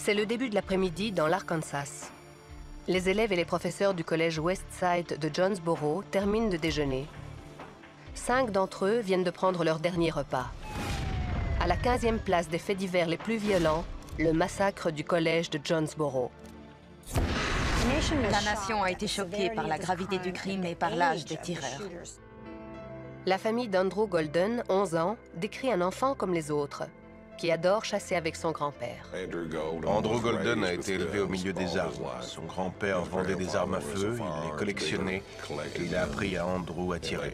C'est le début de l'après-midi dans l'Arkansas. Les élèves et les professeurs du collège Westside de Jonesboro terminent de déjeuner. 5 d'entre eux viennent de prendre leur dernier repas. À la 15e place des faits divers les plus violents, le massacre du collège de Jonesboro. La nation a été choquée par la gravité du crime et par l'âge des tireurs. La famille d'Andrew Golden, 11 ans, décrit un enfant comme les autres, qui adore chasser avec son grand-père. Andrew Golden a été élevé au milieu des arbres. Son grand-père vendait des armes à feu, il les collectionnait et il a appris à Andrew à tirer.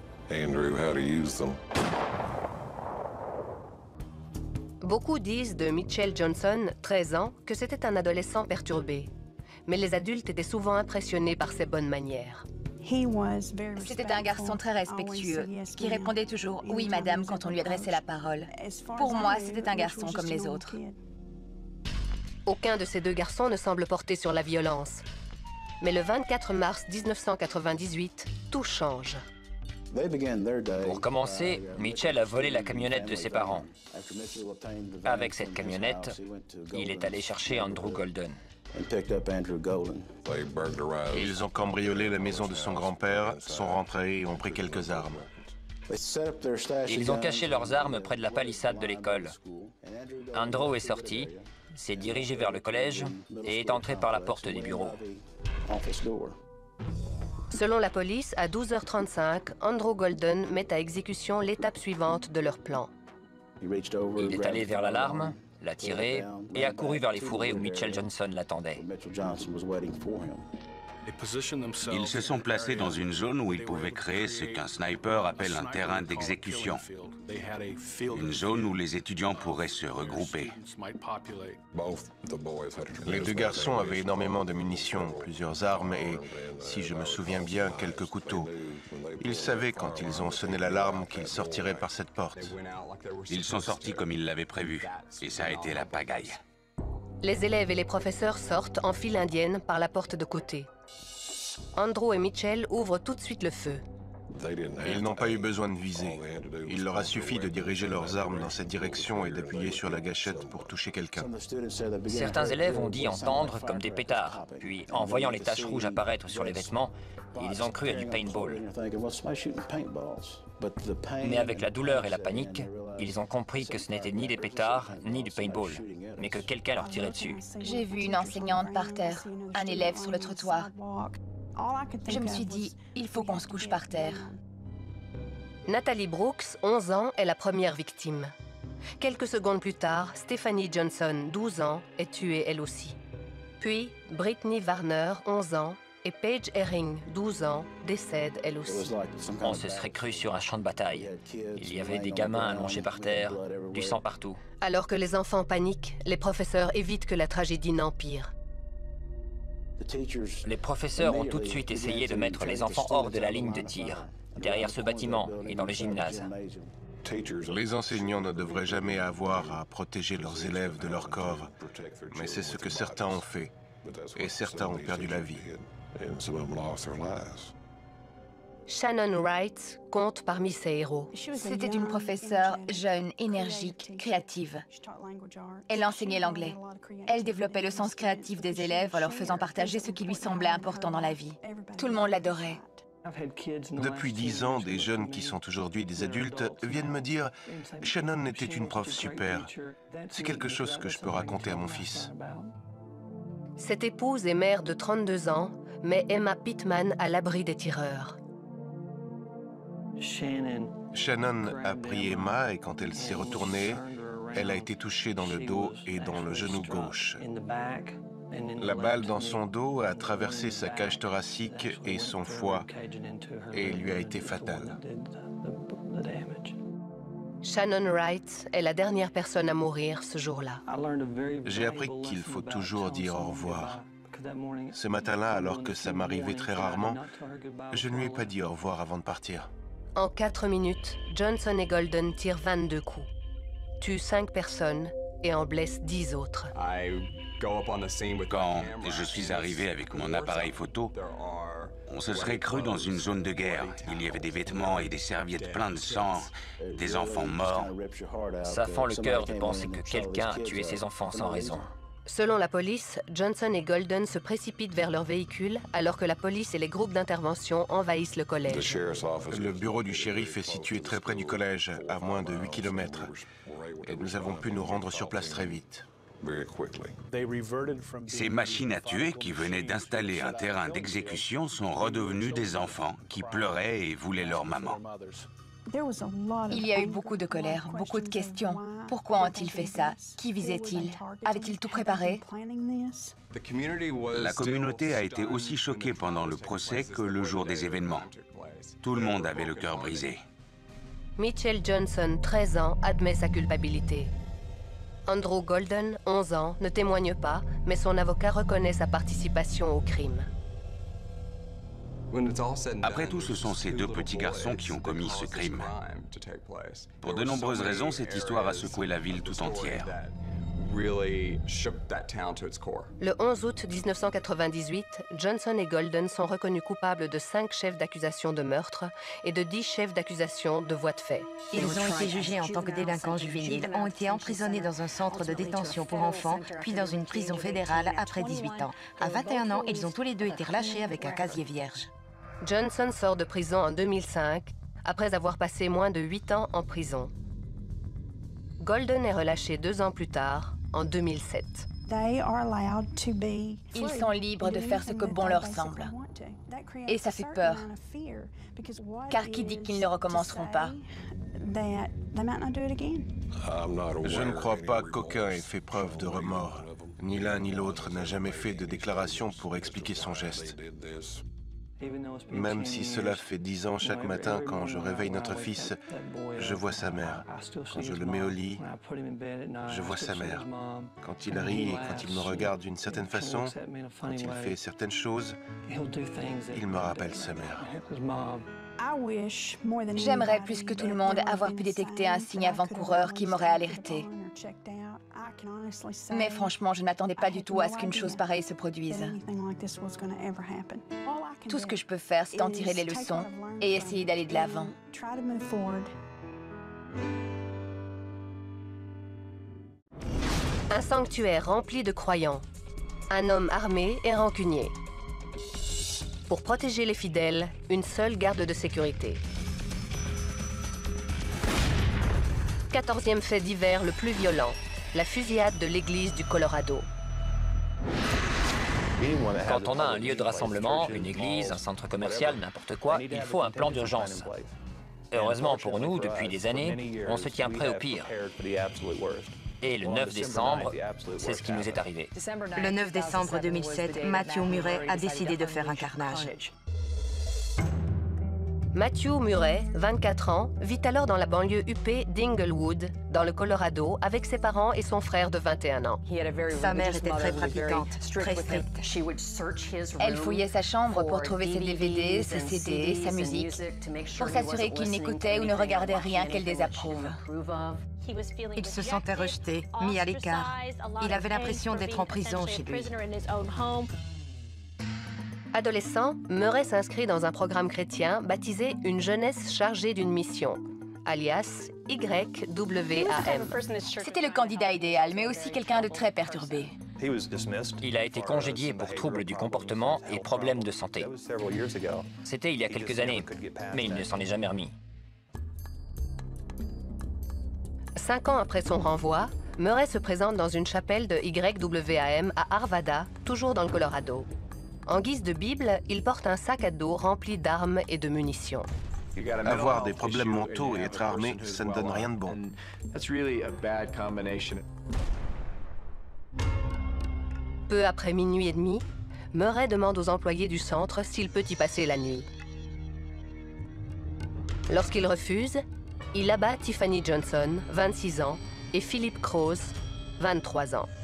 Beaucoup disent de Mitchell Johnson, 13 ans, que c'était un adolescent perturbé. Mais les adultes étaient souvent impressionnés par ses bonnes manières. C'était un garçon très respectueux, qui répondait toujours « oui, madame » quand on lui adressait la parole. Pour moi, c'était un garçon comme les autres. Aucun de ces deux garçons ne semble porter sur la violence. Mais le 24 mars 1998, tout change. Pour commencer, Mitchell a volé la camionnette de ses parents. Avec cette camionnette, il est allé chercher Andrew Golden. Ils ont cambriolé la maison de son grand-père, sont rentrés et ont pris quelques armes. Ils ont caché leurs armes près de la palissade de l'école. Andrew est sorti, s'est dirigé vers le collège et est entré par la porte des bureaux. Selon la police, à 12h35, Andrew Golden met à exécution l'étape suivante de leur plan. Il est allé vers l'alarme, l'a tiré et a couru vers les fourrés où Mitchell Johnson l'attendait. Ils se sont placés dans une zone où ils pouvaient créer ce qu'un sniper appelle un terrain d'exécution. Une zone où les étudiants pourraient se regrouper. Les deux garçons avaient énormément de munitions, plusieurs armes et, si je me souviens bien, quelques couteaux. Ils savaient quand ils ont sonné l'alarme qu'ils sortiraient par cette porte. Ils sont sortis comme ils l'avaient prévu, et ça a été la pagaille. Les élèves et les professeurs sortent en file indienne par la porte de côté. Andrew et Mitchell ouvrent tout de suite le feu. Ils n'ont pas eu besoin de viser. Il leur a suffi de diriger leurs armes dans cette direction et d'appuyer sur la gâchette pour toucher quelqu'un. Certains élèves ont dit entendre comme des pétards. Puis, en voyant les taches rouges apparaître sur les vêtements, ils ont cru à du paintball. Mais avec la douleur et la panique, ils ont compris que ce n'était ni des pétards, ni du paintball, mais que quelqu'un leur tirait dessus. J'ai vu une enseignante par terre, un élève sur le trottoir. Je me suis dit, il faut qu'on se couche par terre. Natalie Brooks, 11 ans, est la première victime. Quelques secondes plus tard, Stephanie Johnson, 12 ans, est tuée elle aussi. Puis, Brittany Warner, 11 ans, et Paige Herring, 12 ans, décèdent elle aussi. On se serait cru sur un champ de bataille. Il y avait des gamins allongés par terre, du sang partout. Alors que les enfants paniquent, les professeurs évitent que la tragédie n'empire. Les professeurs ont tout de suite essayé de mettre les enfants hors de la ligne de tir, derrière ce bâtiment et dans le gymnase. Les enseignants ne devraient jamais avoir à protéger leurs élèves de leur corps, mais c'est ce que certains ont fait, et certains ont perdu la vie. Shannon Wright compte parmi ses héros. C'était une professeure jeune, énergique, créative. Elle enseignait l'anglais. Elle développait le sens créatif des élèves en leur faisant partager ce qui lui semblait important dans la vie. Tout le monde l'adorait. Depuis 10 ans, des jeunes qui sont aujourd'hui des adultes viennent me dire « Shannon était une prof super. C'est quelque chose que je peux raconter à mon fils. » Cette épouse et mère de 32 ans met Emma Pittman à l'abri des tireurs. Shannon a pris Emma et quand elle s'est retournée, elle a été touchée dans le dos et dans le genou gauche. La balle dans son dos a traversé sa cage thoracique et son foie et lui a été fatale. Shannon Wright est la dernière personne à mourir ce jour-là. J'ai appris qu'il faut toujours dire au revoir. Ce matin-là, alors que ça m'arrivait très rarement, je ne lui ai pas dit au revoir avant de partir. En 4 minutes, Johnson et Golden tirent 22 coups, tuent 5 personnes et en blessent 10 autres. Quand je suis arrivé avec mon appareil photo, on se serait cru dans une zone de guerre. Il y avait des vêtements et des serviettes pleines de sang, des enfants morts. Ça fend le cœur de penser que quelqu'un a tué ses enfants sans raison. Selon la police, Johnson et Golden se précipitent vers leur véhicule alors que la police et les groupes d'intervention envahissent le collège. Le bureau du shérif est situé très près du collège, à moins de 8 km. Et nous avons pu nous rendre sur place très vite. Ces machines à tuer qui venaient d'installer un terrain d'exécution sont redevenues des enfants qui pleuraient et voulaient leur maman. Il y a eu beaucoup de colère, beaucoup de questions. Pourquoi ont-ils fait ça? Qui visaient-ils? Avaient-ils tout préparé? La communauté a été aussi choquée pendant le procès que le jour des événements. Tout le monde avait le cœur brisé. Mitchell Johnson, 13 ans, admet sa culpabilité. Andrew Golden, 11 ans, ne témoigne pas, mais son avocat reconnaît sa participation au crime. Après tout, ce sont ces deux petits garçons qui ont commis ce crime. Pour de nombreuses raisons, cette histoire a secoué la ville tout entière. Le 11 août 1998, Johnson et Golden sont reconnus coupables de 5 chefs d'accusation de meurtre et de 10 chefs d'accusation de voies de fait. Ils ont été jugés en tant que délinquants juvéniles, ont été emprisonnés dans un centre de détention pour enfants, puis dans une prison fédérale après 18 ans. À 21 ans, ils ont tous les deux été relâchés avec un casier vierge. Johnson sort de prison en 2005, après avoir passé moins de 8 ans en prison. Golden est relâché 2 ans plus tard, en 2007. Ils sont libres de faire ce que bon leur semble. Et ça fait peur. Car qui dit qu'ils ne recommenceront pas? Je ne crois pas qu'aucun ait fait preuve de remords. Ni l'un ni l'autre n'a jamais fait de déclaration pour expliquer son geste. Même si cela fait 10 ans chaque matin, quand je réveille notre fils, je vois sa mère. Quand je le mets au lit, je vois sa mère. Quand il rit et quand il me regarde d'une certaine façon, quand il fait certaines choses, il me rappelle sa mère. J'aimerais plus que tout le monde avoir pu détecter un signe avant-coureur qui m'aurait alerté. Mais franchement, je n'attendais pas du tout à ce qu'une chose pareille se produise. Tout ce que je peux faire, c'est en tirer les leçons et essayer d'aller de l'avant. Un sanctuaire rempli de croyants. Un homme armé et rancunier. Pour protéger les fidèles, une seule garde de sécurité. 14e fait divers le plus violent, la fusillade de l'église du Colorado. Quand on a un lieu de rassemblement, une église, un centre commercial, n'importe quoi, il faut un plan d'urgence. Heureusement pour nous, depuis des années, on se tient prêt au pire. Et le 9 décembre, c'est ce qui nous est arrivé. Le 9 décembre 2007, Matthew Murray a décidé de faire un carnage. Matthew Murray, 24 ans, vit alors dans la banlieue huppée d'Inglewood, dans le Colorado, avec ses parents et son frère de 21 ans. Sa mère était très pratiquante, très stricte. Elle fouillait sa chambre pour trouver ses DVD, ses CD, sa musique, pour s'assurer qu'il n'écoutait ou ne regardait rien qu'elle désapprouve. Il se sentait rejeté, mis à l'écart. Il avait l'impression d'être en prison chez lui. Adolescent, Murray s'inscrit dans un programme chrétien baptisé « Une jeunesse chargée d'une mission », alias YWAM. C'était le candidat idéal, mais aussi quelqu'un de très perturbé. Il a été congédié pour troubles du comportement et problèmes de santé. C'était il y a quelques années, mais il ne s'en est jamais remis. 5 ans après son renvoi, Murray se présente dans une chapelle de YWAM à Arvada, toujours dans le Colorado. En guise de Bible, il porte un sac à dos rempli d'armes et de munitions. Avoir des problèmes mentaux et être armé, ça ne donne rien de bon. Peu après minuit et demi, Murray demande aux employés du centre s'il peut y passer la nuit. Lorsqu'il refuse, il abat Tiffany Johnson, 26 ans, et Philip Cross, 23 ans.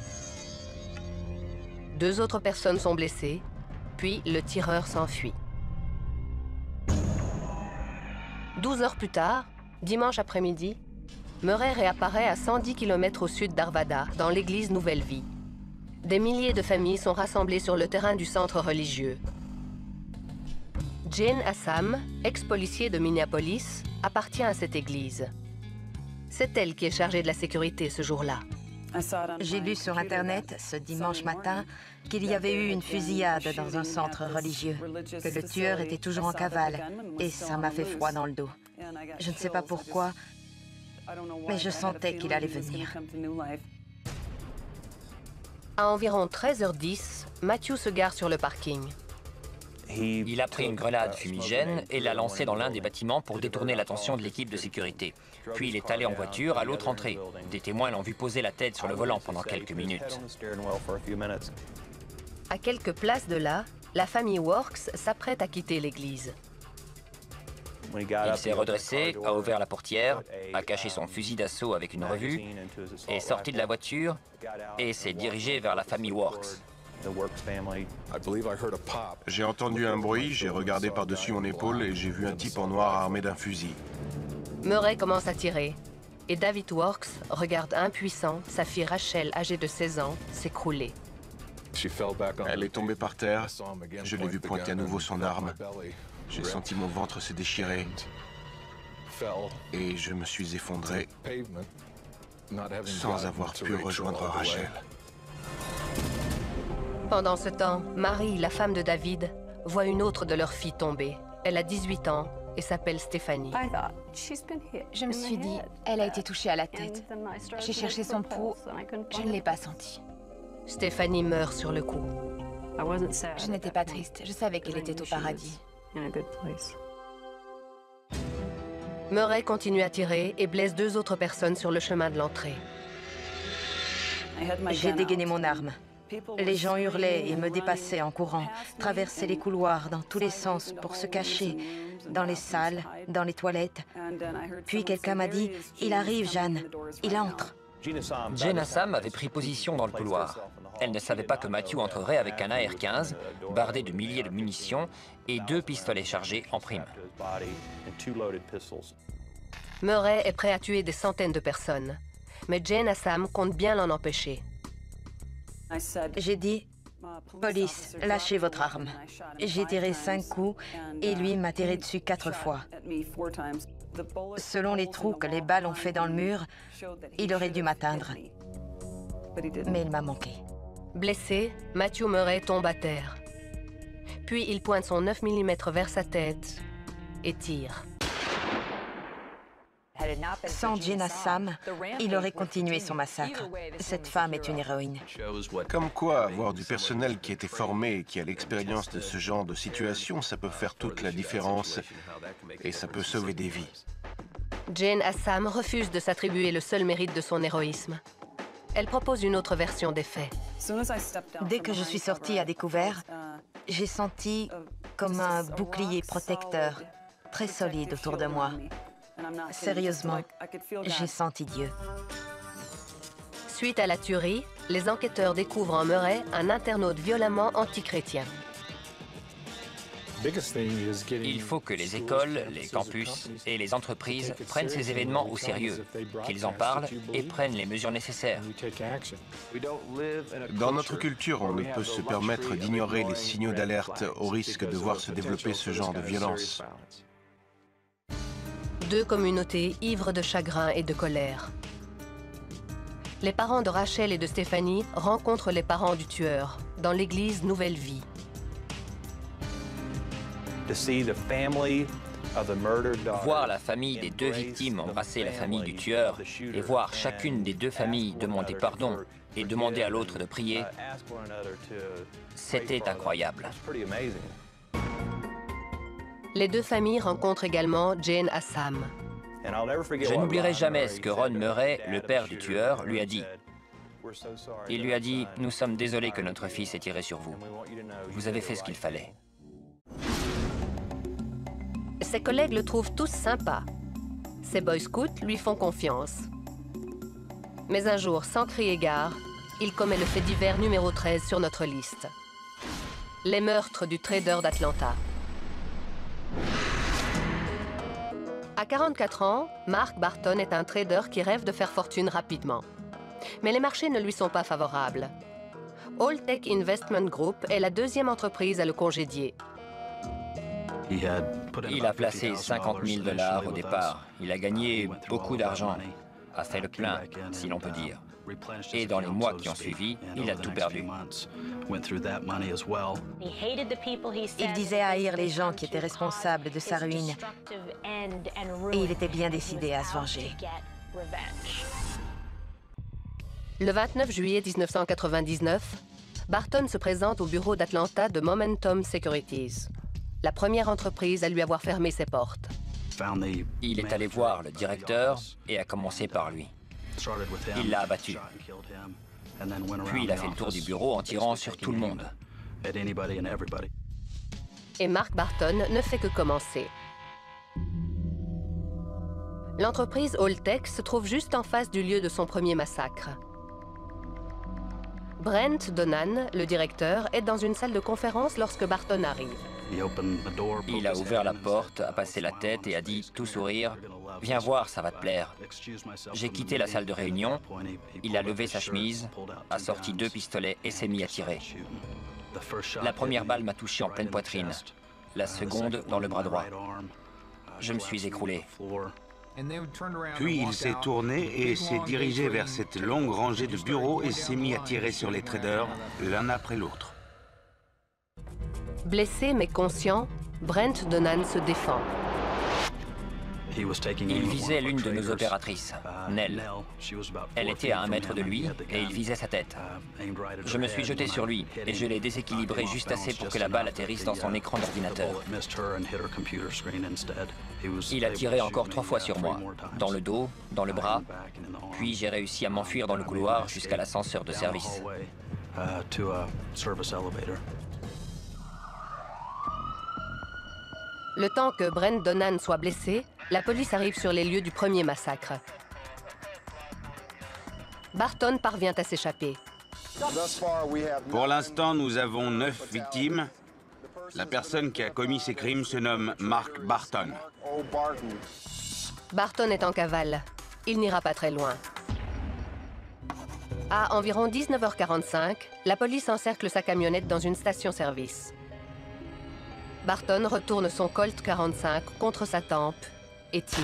2 autres personnes sont blessées, puis le tireur s'enfuit. 12 heures plus tard, dimanche après-midi, Murray réapparaît à 110 km au sud d'Arvada, dans l'église Nouvelle Vie. Des milliers de familles sont rassemblées sur le terrain du centre religieux. Jane Assam, ex-policier de Minneapolis, appartient à cette église. C'est elle qui est chargée de la sécurité ce jour-là. J'ai lu sur Internet ce dimanche matin qu'il y avait eu une fusillade dans un centre religieux, que le tueur était toujours en cavale, et ça m'a fait froid dans le dos. Je ne sais pas pourquoi, mais je sentais qu'il allait venir. À environ 13h10, Matthew se gare sur le parking. Il a pris une grenade fumigène et l'a lancée dans l'un des bâtiments pour détourner l'attention de l'équipe de sécurité. Puis il est allé en voiture à l'autre entrée. Des témoins l'ont vu poser la tête sur le volant pendant quelques minutes. À quelques places de là, la famille Works s'apprête à quitter l'église. Il s'est redressé, a ouvert la portière, a caché son fusil d'assaut avec une revue, est sorti de la voiture et s'est dirigé vers la famille Works. J'ai entendu un bruit, j'ai regardé par-dessus mon épaule et j'ai vu un type en noir armé d'un fusil. Murray commence à tirer. Et David Works regarde impuissant sa fille Rachel, âgée de 16 ans, s'écrouler. Elle est tombée par terre. Je l'ai vu pointer à nouveau son arme. J'ai senti mon ventre se déchirer. Et je me suis effondré sans avoir pu rejoindre Rachel. Pendant ce temps, Marie, la femme de David, voit une autre de leurs filles tomber. Elle a 18 ans et s'appelle Stephanie. Je me suis dit, elle a été touchée à la tête. J'ai cherché son pouls, je ne l'ai pas senti. Stephanie meurt sur le coup. Je n'étais pas triste, je savais qu'elle était au paradis. Murray continue à tirer et blesse 2 autres personnes sur le chemin de l'entrée. J'ai dégainé mon arme. Les gens hurlaient et me dépassaient en courant, traversaient les couloirs dans tous les sens pour se cacher, dans les salles, dans les toilettes. Puis quelqu'un m'a dit « Il arrive, Jeanne, il entre ». Jane Assam avait pris position dans le couloir. Elle ne savait pas que Matthew entrerait avec un AR-15, bardé de milliers de munitions et 2 pistolets chargés en prime. Murray est prêt à tuer des centaines de personnes. Mais Jane Assam compte bien l'en empêcher. J'ai dit « Police, lâchez votre arme ». J'ai tiré 5 coups et lui m'a tiré dessus 4 fois. Selon les trous que les balles ont fait dans le mur, il aurait dû m'atteindre. Mais il m'a manqué. Blessé, Matthew Murray tombe à terre. Puis il pointe son 9 mm vers sa tête et tire. Sans Jane Assam, il aurait continué son massacre. Cette femme est une héroïne. Comme quoi, avoir du personnel qui a été formé et qui a l'expérience de ce genre de situation, ça peut faire toute la différence et ça peut sauver des vies. Jane Assam refuse de s'attribuer le seul mérite de son héroïsme. Elle propose une autre version des faits. Dès que je suis sortie à découvert, j'ai senti comme un bouclier protecteur, très solide autour de moi. Sérieusement, j'ai senti Dieu. Suite à la tuerie, les enquêteurs découvrent en Murray un internaute violemment antichrétien. Il faut que les écoles, les campus et les entreprises prennent ces événements au sérieux, qu'ils en parlent et prennent les mesures nécessaires. Dans notre culture, on ne peut se permettre d'ignorer les signaux d'alerte au risque de voir se développer ce genre de violence. 2 communautés ivres de chagrin et de colère. Les parents de Rachel et de Stephanie rencontrent les parents du tueur dans l'église Nouvelle Vie. Voir la famille des 2 victimes embrasser la famille du tueur et voir chacune des 2 familles demander pardon et demander à l'autre de prier, c'était incroyable. Les 2 familles rencontrent également Jane Assam. Je n'oublierai jamais ce que Ron Murray, le père du tueur, lui a dit. Il lui a dit « Nous sommes désolés que notre fils ait tiré sur vous. Vous avez fait ce qu'il fallait. » Ses collègues le trouvent tous sympa. Ses boy scouts lui font confiance. Mais un jour, sans crier gare, il commet le fait divers numéro 13 sur notre liste. Les meurtres du trader d'Atlanta. À 44 ans, Mark Barton est un trader qui rêve de faire fortune rapidement. Mais les marchés ne lui sont pas favorables. Alltech Investment Group est la 2e entreprise à le congédier. Il a placé 50 000 $ au départ. Il a gagné beaucoup d'argent, a fait le plein, si l'on peut dire. Et dans les mois qui ont suivi, il a tout perdu. Il disait haïr les gens qui étaient responsables de sa ruine. Et il était bien décidé à se venger. Le 29 juillet 1999, Barton se présente au bureau d'Atlanta de Momentum Securities, la première entreprise à lui avoir fermé ses portes. Il est allé voir le directeur et a commencé par lui. Il l'a abattu. Puis il a fait le tour du bureau en tirant sur tout le monde. Et Mark Barton ne fait que commencer. L'entreprise Alltech se trouve juste en face du lieu de son premier massacre. Brent Donan, le directeur, est dans une salle de conférence lorsque Barton arrive. Il a ouvert la porte, a passé la tête et a dit, tout sourire, « Viens voir, ça va te plaire. » J'ai quitté la salle de réunion, il a levé sa chemise, a sorti 2 pistolets et s'est mis à tirer. La première balle m'a touché en pleine poitrine, la seconde dans le bras droit. Je me suis écroulé. Puis il s'est tourné et s'est dirigé vers cette longue rangée de bureaux et s'est mis à tirer sur les traders, l'un après l'autre. Blessé mais conscient, Brent Donan se défend. Il visait l'une de nos opératrices, Nell. Elle était à 1 mètre de lui et il visait sa tête. Je me suis jeté sur lui et je l'ai déséquilibré juste assez pour que la balle atterrisse dans son écran d'ordinateur. Il a tiré encore 3 fois sur moi, dans le dos, dans le bras, puis j'ai réussi à m'enfuir dans le couloir jusqu'à l'ascenseur de service. Le temps que Brent Donan soit blessé, la police arrive sur les lieux du premier massacre. Barton parvient à s'échapper. Pour l'instant, nous avons 9 victimes. La personne qui a commis ces crimes se nomme Mark Barton. Barton est en cavale. Il n'ira pas très loin. À environ 19h45, la police encercle sa camionnette dans une station-service. Barton retourne son Colt 45 contre sa tempe et tire.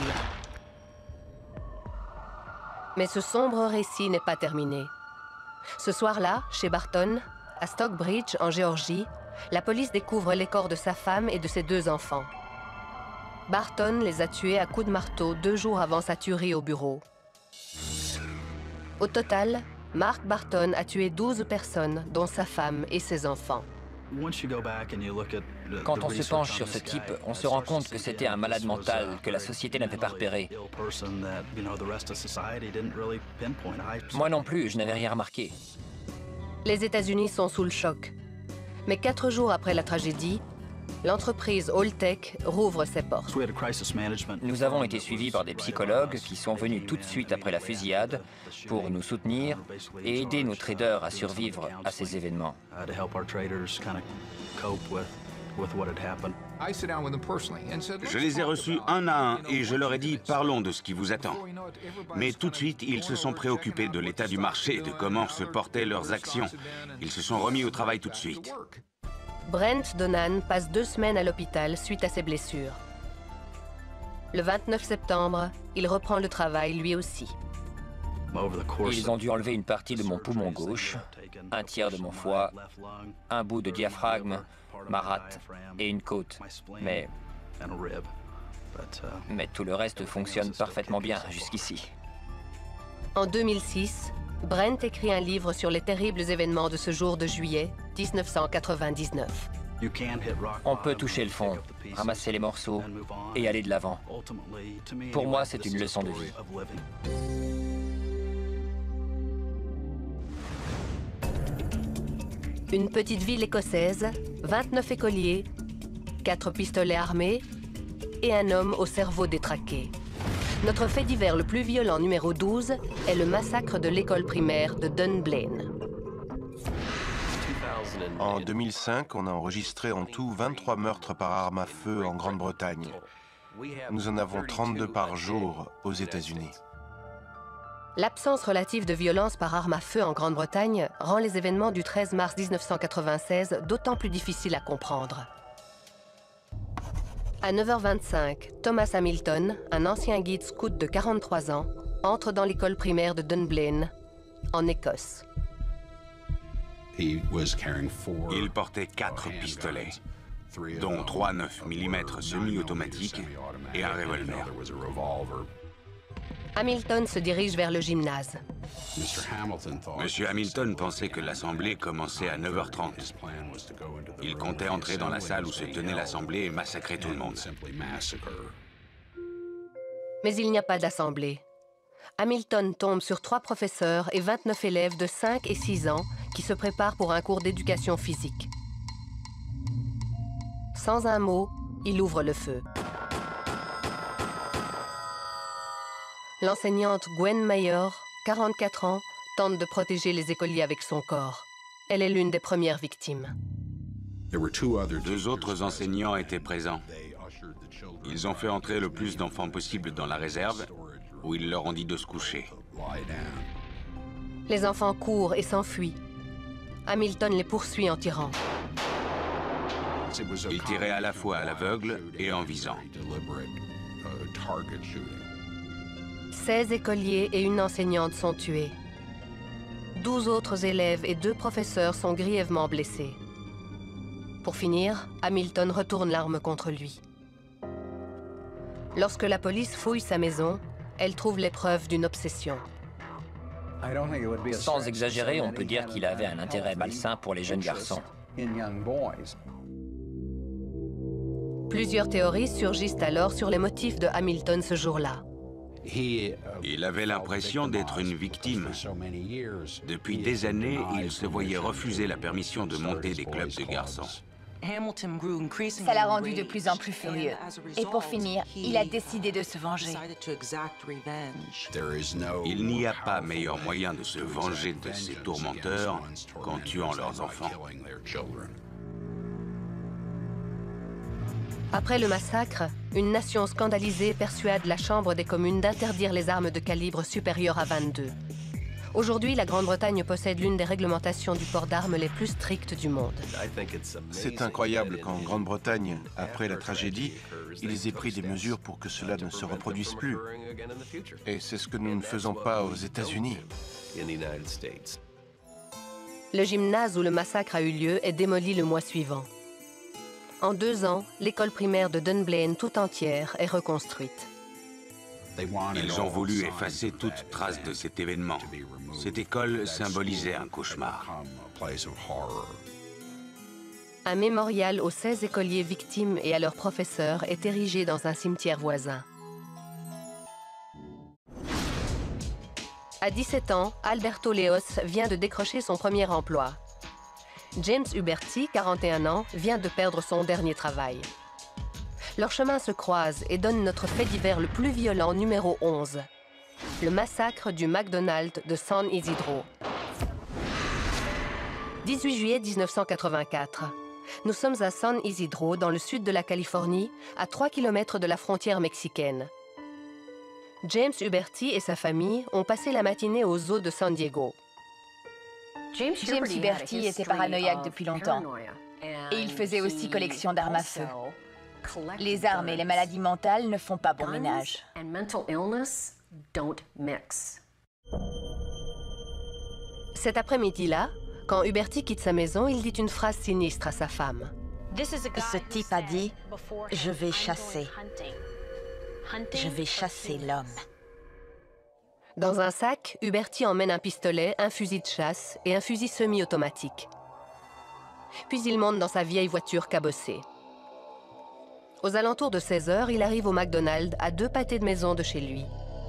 Mais ce sombre récit n'est pas terminé. Ce soir-là, chez Barton, à Stockbridge, en Géorgie, la police découvre les corps de sa femme et de ses 2 enfants. Barton les a tués à coups de marteau 2 jours avant sa tuerie au bureau. Au total, Mark Barton a tué 12 personnes, dont sa femme et ses enfants. Quand on se penche sur ce type, on se rend compte que c'était un malade mental que la société n'avait pas repéré. Moi non plus, je n'avais rien remarqué. Les États-Unis sont sous le choc. Mais 4 jours après la tragédie, l'entreprise Alltech rouvre ses portes. Nous avons été suivis par des psychologues qui sont venus tout de suite après la fusillade pour nous soutenir et aider nos traders à survivre à ces événements. Je les ai reçus un à un et je leur ai dit « Parlons de ce qui vous attend ». Mais tout de suite, ils se sont préoccupés de l'état du marché, de comment se portaient leurs actions. Ils se sont remis au travail tout de suite. Brent Donan passe 2 semaines à l'hôpital suite à ses blessures. Le 29 septembre, il reprend le travail lui aussi. Ils ont dû enlever une partie de mon poumon gauche, 1/3 de mon foie, un bout de diaphragme, ma rate et une côte. Mais tout le reste fonctionne parfaitement bien jusqu'ici. En 2006, Brent écrit un livre sur les terribles événements de ce jour de juillet 1999. On peut toucher le fond, ramasser les morceaux et aller de l'avant. Pour moi, c'est une leçon de vie. Une petite ville écossaise, 29 écoliers, 4 pistolets armés et un homme au cerveau détraqué. Notre fait divers le plus violent numéro 12 est le massacre de l'école primaire de Dunblane. En 2005, on a enregistré en tout 23 meurtres par arme à feu en Grande-Bretagne. Nous en avons 32 par jour aux États-Unis. L'absence relative de violence par arme à feu en Grande-Bretagne rend les événements du 13 mars 1996 d'autant plus difficiles à comprendre. À 9h25, Thomas Hamilton, un ancien guide scout de 43 ans, entre dans l'école primaire de Dunblane en Écosse. Il portait 4 pistolets, dont 3 9 mm semi-automatiques et un revolver. Hamilton se dirige vers le gymnase. Monsieur Hamilton pensait que l'assemblée commençait à 9h30. Il comptait entrer dans la salle où se tenait l'assemblée et massacrer tout le monde. Mais il n'y a pas d'assemblée. Hamilton tombe sur 3 professeurs et 29 élèves de 5 et 6 ans qui se préparent pour un cours d'éducation physique. Sans un mot, il ouvre le feu. L'enseignante Gwen Mayer, 44 ans, tente de protéger les écoliers avec son corps. Elle est l'une des premières victimes. 2 autres enseignants étaient présents. Ils ont fait entrer le plus d'enfants possible dans la réserve, où ils leur ont dit de se coucher. Les enfants courent et s'enfuient. Hamilton les poursuit en tirant. Il tirait à la fois à l'aveugle et en visant. 16 écoliers et une enseignante sont tués. 12 autres élèves et 2 professeurs sont grièvement blessés. Pour finir, Hamilton retourne l'arme contre lui. Lorsque la police fouille sa maison, elle trouve les preuves d'une obsession. Sans exagérer, on peut dire qu'il avait un intérêt malsain pour les jeunes garçons. Plusieurs théories surgissent alors sur les motifs de Hamilton ce jour-là. Il avait l'impression d'être une victime. Depuis des années, il se voyait refuser la permission de monter des clubs de garçons. Ça l'a rendu de plus en plus furieux. Et pour finir, il a décidé de se venger. Il n'y a pas meilleur moyen de se venger de ces tourmenteurs qu'en tuant leurs enfants. Après le massacre, une nation scandalisée persuade la Chambre des communes d'interdire les armes de calibre supérieur à 22. Aujourd'hui, la Grande-Bretagne possède l'une des réglementations du port d'armes les plus strictes du monde. C'est incroyable qu'en Grande-Bretagne, après la tragédie, ils aient pris des mesures pour que cela ne se reproduise plus. Et c'est ce que nous ne faisons pas aux États-Unis. Le gymnase où le massacre a eu lieu est démoli le mois suivant. En 2 ans, l'école primaire de Dunblane tout entière est reconstruite. Ils ont voulu effacer toute trace de cet événement. Cette école symbolisait un cauchemar. Un mémorial aux 16 écoliers victimes et à leurs professeurs est érigé dans un cimetière voisin. À 17 ans, Alberto Leos vient de décrocher son premier emploi. James Huberty, 41 ans, vient de perdre son dernier travail. Leurs chemins se croisent et donnent notre fait divers le plus violent numéro 11. Le massacre du McDonald's de San Isidro. 18 juillet 1984. Nous sommes à San Isidro, dans le sud de la Californie, à 3 km de la frontière mexicaine. James Huberty et sa famille ont passé la matinée au zoo de San Diego. James Huberty était paranoïaque depuis longtemps. Et il faisait aussi collection d'armes à feu. Les armes et les maladies mentales ne font pas bon ménage. Cet après-midi-là, quand Huberty quitte sa maison, il dit une phrase sinistre à sa femme. Ce type a dit « Je vais chasser. Je vais chasser l'homme. » Dans un sac, Huberty emmène un pistolet, un fusil de chasse et un fusil semi-automatique. Puis il monte dans sa vieille voiture cabossée. Aux alentours de 16 heures, il arrive au McDonald's à 2 pâtés de maison de chez lui.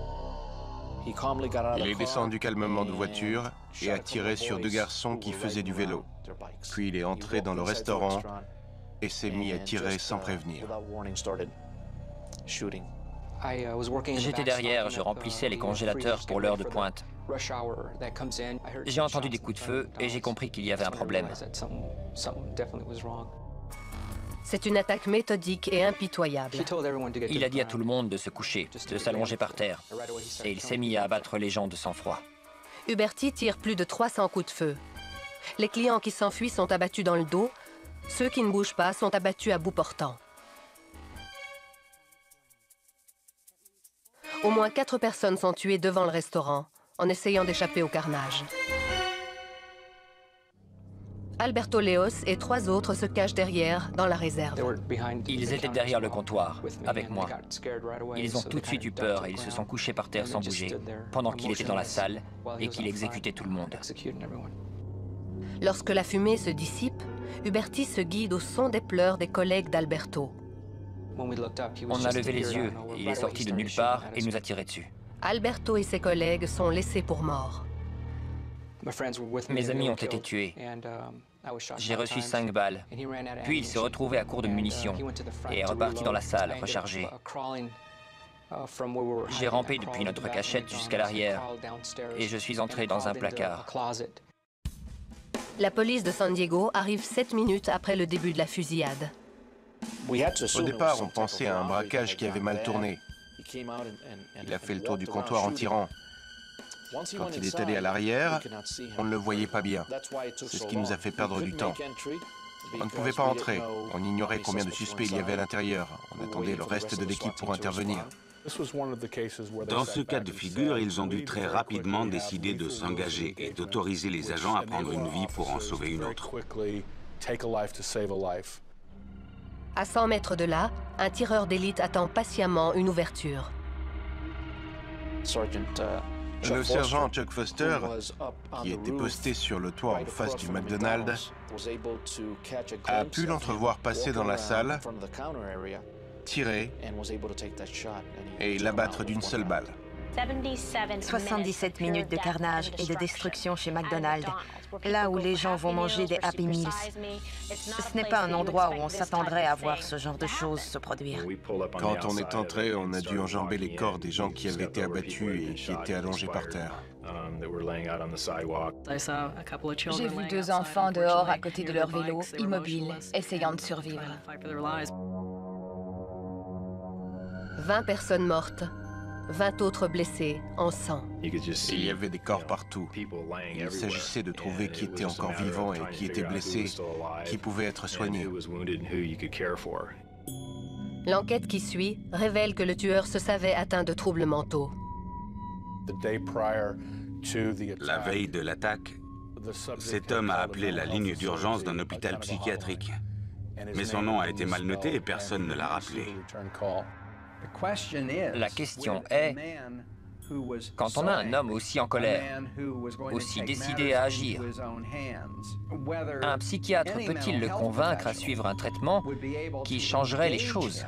Il est descendu calmement de voiture et a tiré sur 2 garçons qui faisaient du vélo. Puis il est entré dans le restaurant et s'est mis à tirer sans prévenir. J'étais derrière, je remplissais les congélateurs pour l'heure de pointe. J'ai entendu des coups de feu et j'ai compris qu'il y avait un problème. C'est une attaque méthodique et impitoyable. Il a dit à tout le monde de se coucher, de s'allonger par terre. Et il s'est mis à abattre les gens de sang-froid. Huberty tire plus de 300 coups de feu. Les clients qui s'enfuient sont abattus dans le dos. Ceux qui ne bougent pas sont abattus à bout portant. Au moins 4 personnes sont tuées devant le restaurant, en essayant d'échapper au carnage. Alberto Leos et 3 autres se cachent derrière, dans la réserve. Ils étaient derrière le comptoir, avec moi. Ils ont tout de suite eu peur et ils se sont couchés par terre sans bouger, pendant qu'il était dans la salle et qu'il exécutait tout le monde. Lorsque la fumée se dissipe, Huberti se guide au son des pleurs des collègues d'Alberto. On a levé les yeux, et il est sorti de nulle part et nous a tiré dessus. Alberto et ses collègues sont laissés pour morts. Mes amis ont été tués. J'ai reçu 5 balles. Puis il s'est retrouvé à court de munitions et est reparti dans la salle, rechargé. J'ai rampé depuis notre cachette jusqu'à l'arrière et je suis entré dans un placard. La police de San Diego arrive 7 minutes après le début de la fusillade. Au départ, on pensait à un braquage qui avait mal tourné. Il a fait le tour du comptoir en tirant. Quand il est allé à l'arrière, on ne le voyait pas bien. C'est ce qui nous a fait perdre du temps. On ne pouvait pas entrer. On ignorait combien de suspects il y avait à l'intérieur. On attendait le reste de l'équipe pour intervenir. Dans ce cas de figure, ils ont dû très rapidement décider de s'engager et d'autoriser les agents à prendre une vie pour en sauver une autre. À 100 mètres de là, un tireur d'élite attend patiemment une ouverture. Le sergent Chuck Foster, qui était posté sur le toit en face du McDonald's, a pu l'entrevoir passer dans la salle, tirer et l'abattre d'une seule balle. 77 minutes de carnage et de destruction chez McDonald's, là où les gens vont manger des Happy Meals. Ce n'est pas un endroit où on s'attendrait à voir ce genre de choses se produire. Quand on est entré, on a dû enjamber les corps des gens qui avaient été abattus et qui étaient allongés par terre. J'ai vu 2 enfants dehors à côté de leur vélo, immobiles, essayant de survivre. 20 personnes mortes, 20 autres blessés, en sang. Il y avait des corps partout. Il s'agissait de trouver qui était encore vivant et qui était blessé, qui pouvait être soigné. L'enquête qui suit révèle que le tueur se savait atteint de troubles mentaux. La veille de l'attaque, cet homme a appelé la ligne d'urgence d'un hôpital psychiatrique. Mais son nom a été mal noté et personne ne l'a rappelé. La question est, quand on a un homme aussi en colère, aussi décidé à agir, un psychiatre peut-il le convaincre à suivre un traitement qui changerait les choses?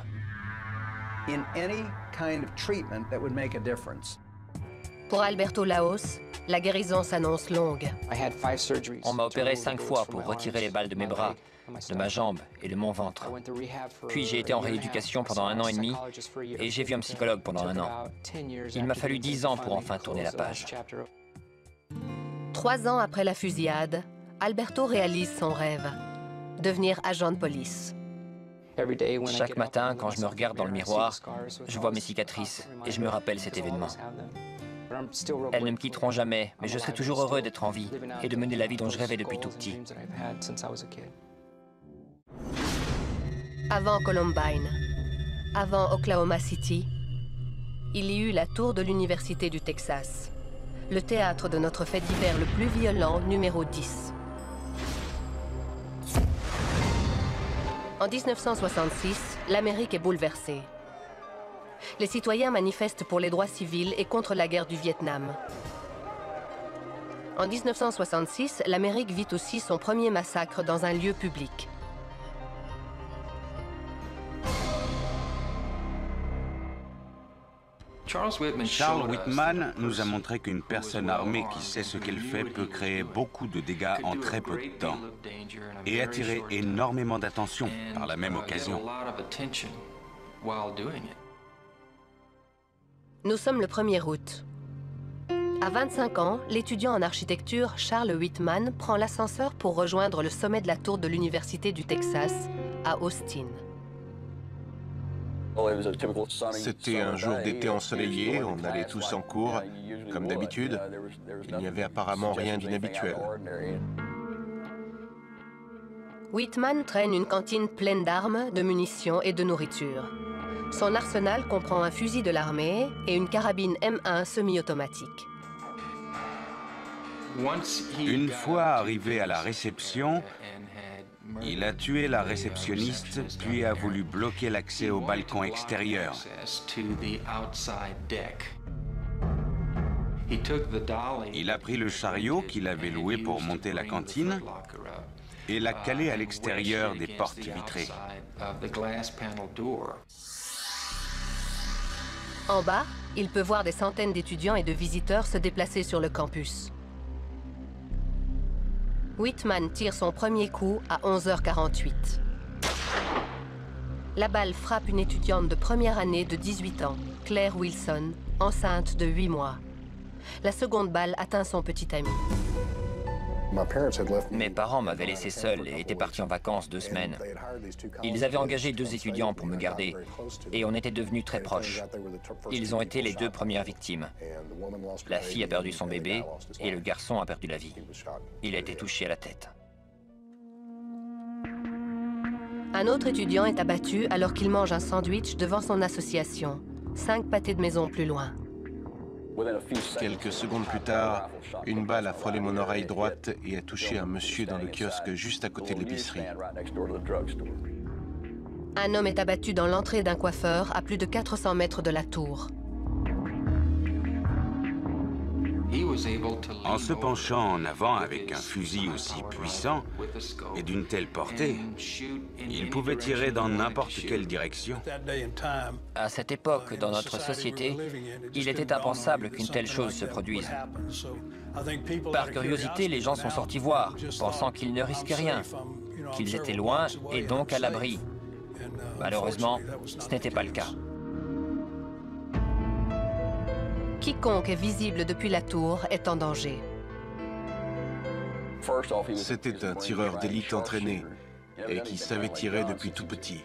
Pour Alberto Laos, la guérison s'annonce longue. On m'a opéré 5 fois pour retirer les balles de mes bras, de ma jambe et de mon ventre. Puis j'ai été en rééducation pendant 1 an et demi et j'ai vu un psychologue pendant 1 an. Il m'a fallu 10 ans pour enfin tourner la page. 3 ans après la fusillade, Alberto réalise son rêve, devenir agent de police. Chaque matin, quand je me regarde dans le miroir, je vois mes cicatrices et je me rappelle cet événement. Elles ne me quitteront jamais, mais je serai toujours heureux d'être en vie et de mener la vie dont je rêvais depuis tout petit. Avant Columbine, avant Oklahoma City, il y eut la tour de l'Université du Texas, le théâtre de notre fait divers le plus violent, numéro 10. En 1966, l'Amérique est bouleversée. Les citoyens manifestent pour les droits civils et contre la guerre du Vietnam. En 1966, l'Amérique vit aussi son premier massacre dans un lieu public. Charles Whitman nous a montré qu'une personne armée qui sait ce qu'elle fait peut créer beaucoup de dégâts en très peu de temps et attirer énormément d'attention par la même occasion. Nous sommes le 1er août. À 25 ans, l'étudiant en architecture Charles Whitman prend l'ascenseur pour rejoindre le sommet de la tour de l'Université du Texas, à Austin. C'était un jour d'été ensoleillé, on allait tous en cours, comme d'habitude. Il n'y avait apparemment rien d'inhabituel. Whitman traîne une cantine pleine d'armes, de munitions et de nourriture. Son arsenal comprend un fusil de l'armée et une carabine M1 semi-automatique. Une fois arrivé à la réception, il a tué la réceptionniste, puis a voulu bloquer l'accès au balcon extérieur. Il a pris le chariot qu'il avait loué pour monter la cantine et l'a calé à l'extérieur des portes vitrées. En bas, il peut voir des centaines d'étudiants et de visiteurs se déplacer sur le campus. Whitman tire son premier coup à 11h48. La balle frappe une étudiante de première année de 18 ans, Claire Wilson, enceinte de 8 mois. La seconde balle atteint son petit ami. Mes parents m'avaient laissé seul et étaient partis en vacances 2 semaines. Ils avaient engagé 2 étudiants pour me garder et on était devenus très proches. Ils ont été les 2 premières victimes. La fille a perdu son bébé et le garçon a perdu la vie. Il a été touché à la tête. Un autre étudiant est abattu alors qu'il mange un sandwich devant son association, 5 pâtés de maison plus loin. Quelques secondes plus tard, une balle a frôlé mon oreille droite et a touché un monsieur dans le kiosque juste à côté de l'épicerie. Un homme est abattu dans l'entrée d'un coiffeur à plus de 400 mètres de la tour. En se penchant en avant avec un fusil aussi puissant et d'une telle portée, il pouvait tirer dans n'importe quelle direction. À cette époque, dans notre société, il était impensable qu'une telle chose se produise. Par curiosité, les gens sont sortis voir, pensant qu'ils ne risquaient rien, qu'ils étaient loin et donc à l'abri. Malheureusement, ce n'était pas le cas. Quiconque est visible depuis la tour est en danger. C'était un tireur d'élite entraîné et qui savait tirer depuis tout petit.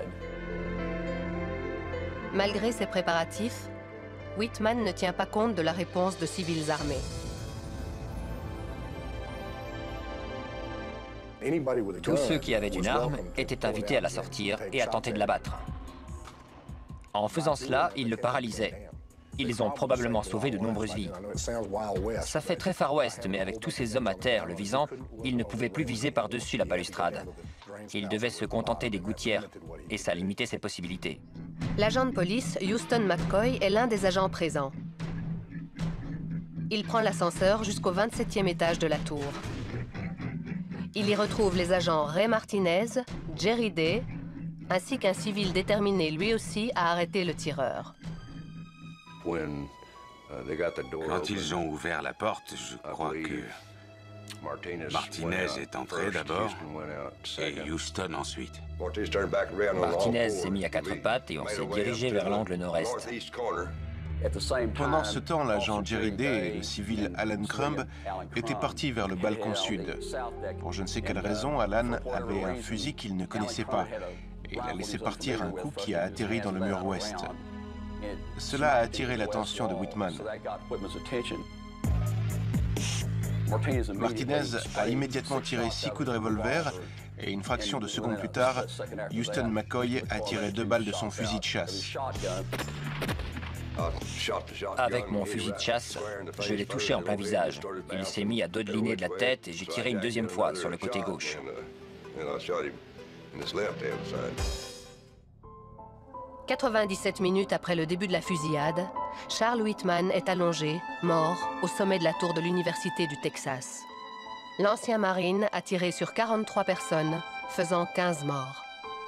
Malgré ses préparatifs, Whitman ne tient pas compte de la réponse de civils armés. Tous ceux qui avaient une arme étaient invités à la sortir et à tenter de l'abattre. En faisant cela, ils le paralysaient. Ils ont probablement sauvé de nombreuses vies. Ça fait très Far West, mais avec tous ces hommes à terre le visant, ils ne pouvaient plus viser par-dessus la balustrade. Ils devaient se contenter des gouttières, et ça limitait ses possibilités. L'agent de police, Houston McCoy, est l'un des agents présents. Il prend l'ascenseur jusqu'au 27e étage de la tour. Il y retrouve les agents Ray Martinez, Jerry Day, ainsi qu'un civil déterminé lui aussi à arrêter le tireur. Quand ils ont ouvert la porte, je crois que Martinez est entré d'abord et Houston ensuite. Martinez s'est mis à 4 pattes et on s'est dirigé vers l'angle nord-est. Pendant ce temps, l'agent Jerry Day et le civil Alan Crumb étaient partis vers le balcon sud. Pour je ne sais quelle raison, Alan avait un fusil qu'il ne connaissait pas et il a laissé partir un coup qui a atterri dans le mur ouest. Cela a attiré l'attention de Whitman. Martinez a immédiatement tiré 6 coups de revolver et une fraction de seconde plus tard, Houston McCoy a tiré 2 balles de son fusil de chasse. Avec mon fusil de chasse, je l'ai touché en plein visage. Il s'est mis à dodeliner de la tête et j'ai tiré une 2e fois sur le côté gauche. 97 minutes après le début de la fusillade, Charles Whitman est allongé, mort, au sommet de la tour de l'Université du Texas. L'ancien marine a tiré sur 43 personnes, faisant 15 morts.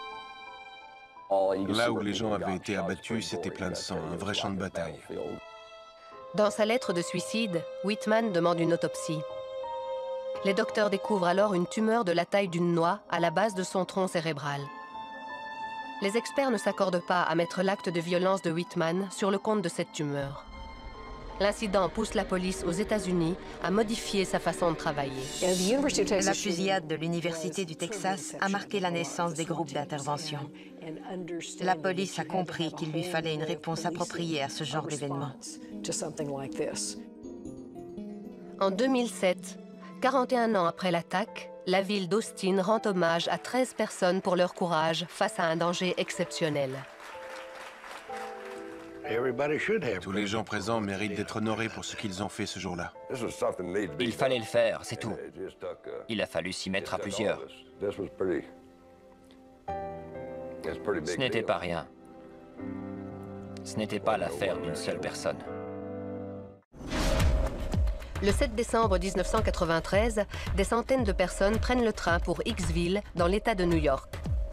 Là où les gens avaient été abattus, c'était plein de sang, un vrai champ de bataille. Dans sa lettre de suicide, Whitman demande une autopsie. Les docteurs découvrent alors une tumeur de la taille d'une noix à la base de son tronc cérébral. Les experts ne s'accordent pas à mettre l'acte de violence de Whitman sur le compte de cette tumeur. L'incident pousse la police aux États-Unis à modifier sa façon de travailler. La fusillade de l'Université du Texas a marqué la naissance des groupes d'intervention. La police a compris qu'il lui fallait une réponse appropriée à ce genre d'événement. En 2007, 41 ans après l'attaque, la ville d'Austin rend hommage à 13 personnes pour leur courage face à un danger exceptionnel. Tous les gens présents méritent d'être honorés pour ce qu'ils ont fait ce jour-là. Il fallait le faire, c'est tout. Il a fallu s'y mettre à plusieurs. Ce n'était pas rien. Ce n'était pas l'affaire d'une seule personne. Le 7 décembre 1993, des centaines de personnes prennent le train pour Hicksville, dans l'État de New York.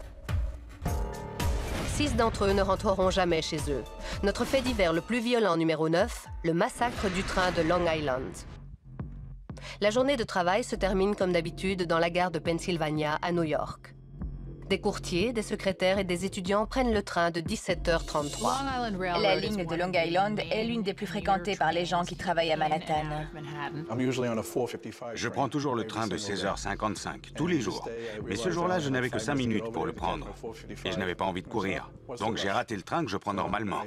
6 d'entre eux ne rentreront jamais chez eux. Notre fait divers le plus violent numéro 9, le massacre du train de Long Island. La journée de travail se termine comme d'habitude dans la gare de Pennsylvania à New York. Des courtiers, des secrétaires et des étudiants prennent le train de 17h33. La ligne de Long Island est l'une des plus fréquentées par les gens qui travaillent à Manhattan. Je prends toujours le train de 16h55, tous les jours. Mais ce jour-là, je n'avais que 5 minutes pour le prendre. Et je n'avais pas envie de courir. Donc j'ai raté le train que je prends normalement.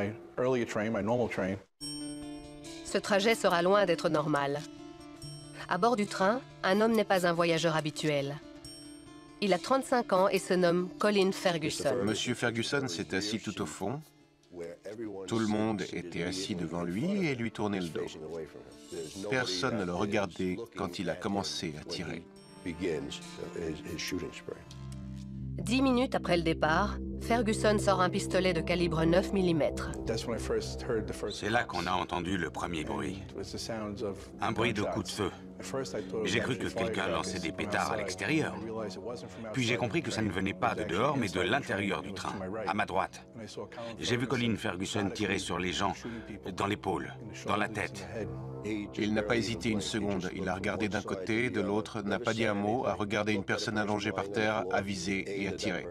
Ce trajet sera loin d'être normal. À bord du train, un homme n'est pas un voyageur habituel. Il a 35 ans et se nomme Colin Ferguson. Monsieur Ferguson s'est assis tout au fond. Tout le monde était assis devant lui et lui tournait le dos. Personne ne le regardait quand il a commencé à tirer. 10 minutes après le départ, Ferguson sort un pistolet de calibre 9 mm. C'est là qu'on a entendu le premier bruit. Un bruit de coup de feu. J'ai cru que quelqu'un lançait des pétards à l'extérieur. Puis j'ai compris que ça ne venait pas de dehors, mais de l'intérieur du train, à ma droite. J'ai vu Colin Ferguson tirer sur les gens, dans l'épaule, dans la tête. Il n'a pas hésité une seconde. Il a regardé d'un côté, de l'autre, n'a pas dit un mot, a regardé une personne allongée par terre, a visé et a tiré.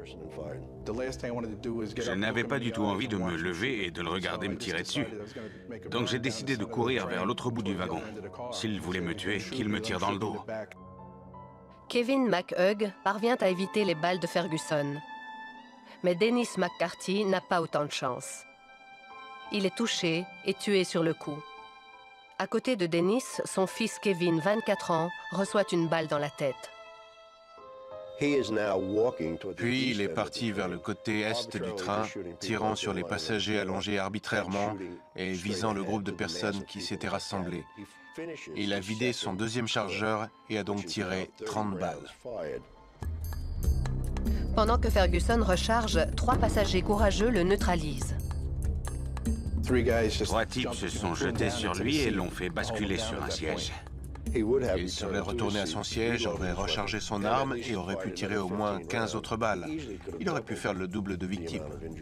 Je n'avais pas du tout envie de me lever et de le regarder me tirer dessus. Donc j'ai décidé de courir vers l'autre bout du wagon. S'il voulait me tuer, qu'il me tire dans le dos. Kevin McHugh parvient à éviter les balles de Ferguson. Mais Dennis McCarthy n'a pas autant de chance. Il est touché et tué sur le coup. À côté de Dennis, son fils Kevin, 24 ans, reçoit une balle dans la tête. Puis il est parti vers le côté est du train, tirant sur les passagers allongés arbitrairement et visant le groupe de personnes qui s'étaient rassemblées. Il a vidé son deuxième chargeur et a donc tiré 30 balles. Pendant que Ferguson recharge, 3 passagers courageux le neutralisent. 3 types se sont jetés sur lui et l'ont fait basculer sur un siège. Il serait retourné à son siège, aurait rechargé son arme et aurait pu tirer au moins 15 autres balles. Il aurait pu faire le double de victimes.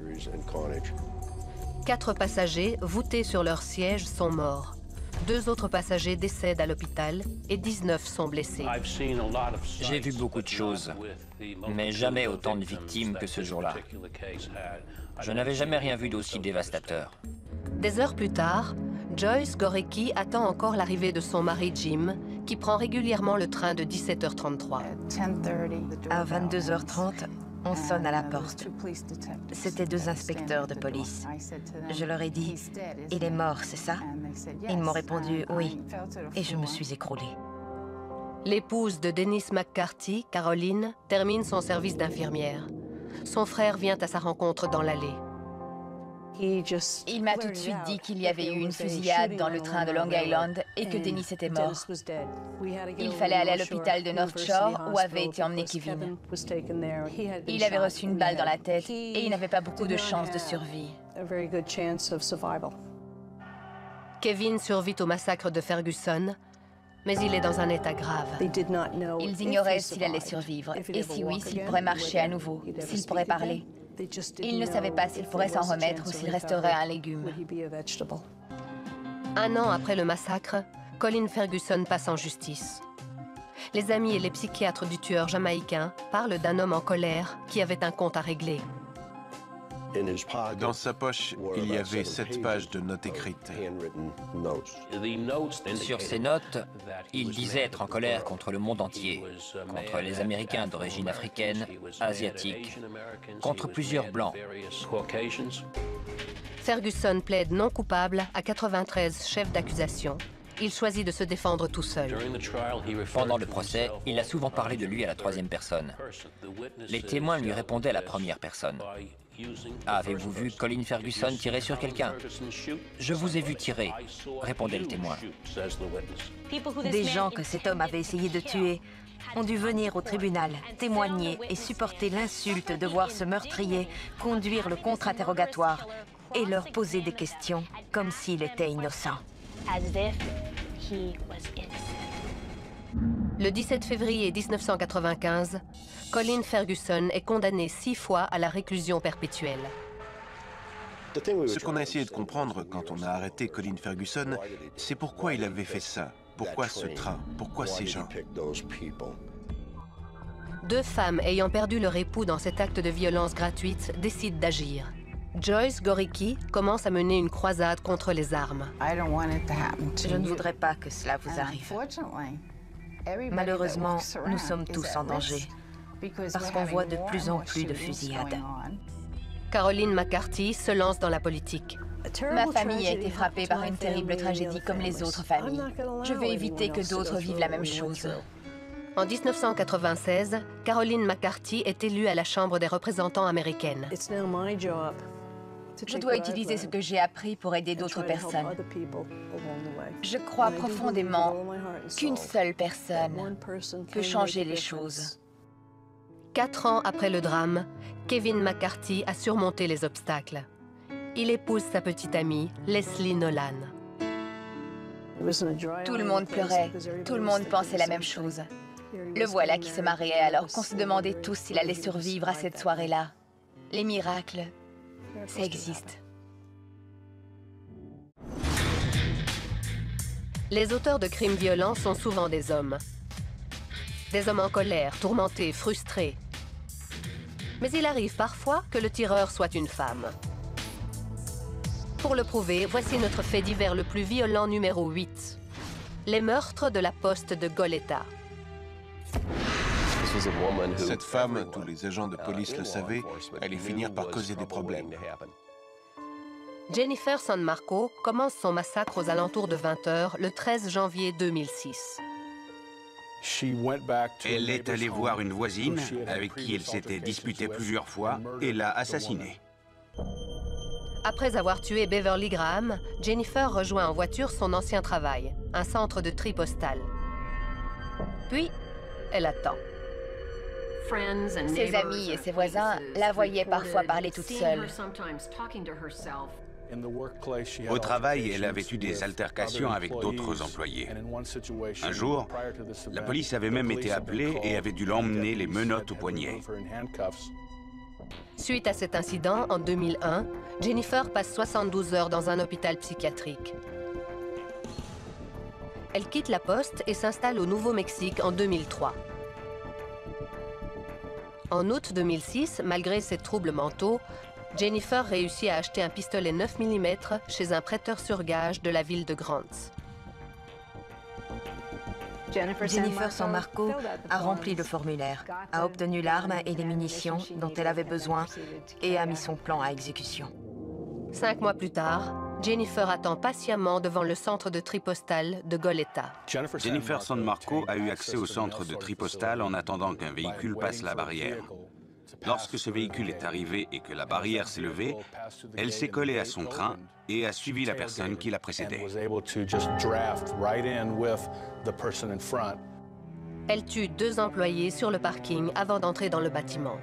4 passagers, voûtés sur leur siège, sont morts. 2 autres passagers décèdent à l'hôpital et 19 sont blessés. J'ai vu beaucoup de choses, mais jamais autant de victimes que ce jour-là. Je n'avais jamais rien vu d'aussi dévastateur. Des heures plus tard, Joyce Gorecki attend encore l'arrivée de son mari Jim, qui prend régulièrement le train de 17h33. À 22h30, on sonne à la porte. C'était 2 inspecteurs de police. Je leur ai dit « Il est mort, c'est ça ?» Ils m'ont répondu « Oui ». Et je me suis écroulée. L'épouse de Dennis McCarthy, Caroline, termine son service d'infirmière. Son frère vient à sa rencontre dans l'allée. Il m'a tout de suite dit qu'il y avait eu une fusillade dans le train de Long Island et que Dennis était mort. Il fallait aller à l'hôpital de North Shore où avait été emmené Kevin. Il avait reçu une balle dans la tête et il n'avait pas beaucoup de chances de survie. Kevin survit au massacre de Ferguson, mais il est dans un état grave. Ils ignoraient s'il allait survivre et si oui, s'il pourrait marcher à nouveau, s'il pourrait parler. Ils ne savaient pas s'il pourrait s'en remettre ou s'il resterait un légume. 1 an après le massacre, Colin Ferguson passe en justice. Les amis et les psychiatres du tueur jamaïcain parlent d'un homme en colère qui avait un compte à régler. Dans sa poche, il y avait 7 pages de notes écrites. Sur ces notes, il disait être en colère contre le monde entier, contre les Américains d'origine africaine, asiatique, contre plusieurs Blancs. Ferguson plaide non coupable à 93 chefs d'accusation. Il choisit de se défendre tout seul. Pendant le procès, il a souvent parlé de lui à la 3e personne. Les témoins lui répondaient à la 1re personne. Avez-vous vu Colin Ferguson tirer sur quelqu'un? Je vous ai vu tirer, répondait le témoin. Des gens que cet homme avait essayé de tuer ont dû venir au tribunal, témoigner et supporter l'insulte de voir ce meurtrier conduire le contre-interrogatoire et leur poser des questions comme s'il était innocent. Le 17 février 1995, Colin Ferguson est condamné 6 fois à la réclusion perpétuelle. Ce qu'on a essayé de comprendre quand on a arrêté Colin Ferguson, c'est pourquoi il avait fait ça. Pourquoi ce train? Pourquoi ces gens? 2 femmes ayant perdu leur époux dans cet acte de violence gratuite décident d'agir. Joyce Goricki commence à mener une croisade contre les armes. Je ne voudrais pas que cela vous arrive. Malheureusement, nous sommes tous en danger, parce qu'on voit de plus en plus de fusillades. Caroline McCarthy se lance dans la politique. Ma famille a été frappée par une terrible tragédie comme les autres familles. Je veux éviter que d'autres vivent la même chose. En 1996, Caroline McCarthy est élue à la Chambre des représentants américaine. Je dois utiliser ce que j'ai appris pour aider d'autres personnes. Je crois profondément qu'une seule personne peut changer les choses. 4 ans après le drame, Kevin McCarthy a surmonté les obstacles. Il épouse sa petite amie, Leslie Nolan. Tout le monde pleurait, tout le monde pensait la même chose. Le voilà qui se mariait alors qu'on se demandait tous s'il allait survivre à cette soirée-là. Les miracles, ça existe. Les auteurs de crimes violents sont souvent des hommes. Des hommes en colère, tourmentés, frustrés. Mais il arrive parfois que le tireur soit une femme. Pour le prouver, voici notre fait divers le plus violent numéro 8. Les meurtres de la poste de Goleta. Cette femme, tous les agents de police le savaient, allait finir par causer des problèmes. Jennifer San Marco commence son massacre aux alentours de 20 h le 13 janvier 2006. Elle est allée voir une voisine avec qui elle s'était disputée plusieurs fois et l'a assassinée. Après avoir tué Beverly Graham, Jennifer rejoint en voiture son ancien travail, un centre de tri postal. Puis, elle attend. Ses amis et ses voisins la voyaient parfois parler toute seule. Au travail, elle avait eu des altercations avec d'autres employés. Un jour, la police avait même été appelée et avait dû l'emmener les menottes aux poignets. Suite à cet incident, en 2001, Jennifer passe 72 heures dans un hôpital psychiatrique. Elle quitte la poste et s'installe au Nouveau-Mexique en 2003. En août 2006, malgré ses troubles mentaux, Jennifer réussit à acheter un pistolet 9 mm chez un prêteur sur gage de la ville de Grants. Jennifer San Marco a rempli le formulaire, a obtenu l'arme et les munitions dont elle avait besoin et a mis son plan à exécution. 5 mois plus tard, Jennifer attend patiemment devant le centre de tri postal de Goleta. Jennifer San Marco a eu accès au centre de tri postal en attendant qu'un véhicule passe la barrière. Lorsque ce véhicule est arrivé et que la barrière s'est levée, elle s'est collée à son train et a suivi la personne qui la précédait. Elle tue 2 employés sur le parking avant d'entrer dans le bâtiment.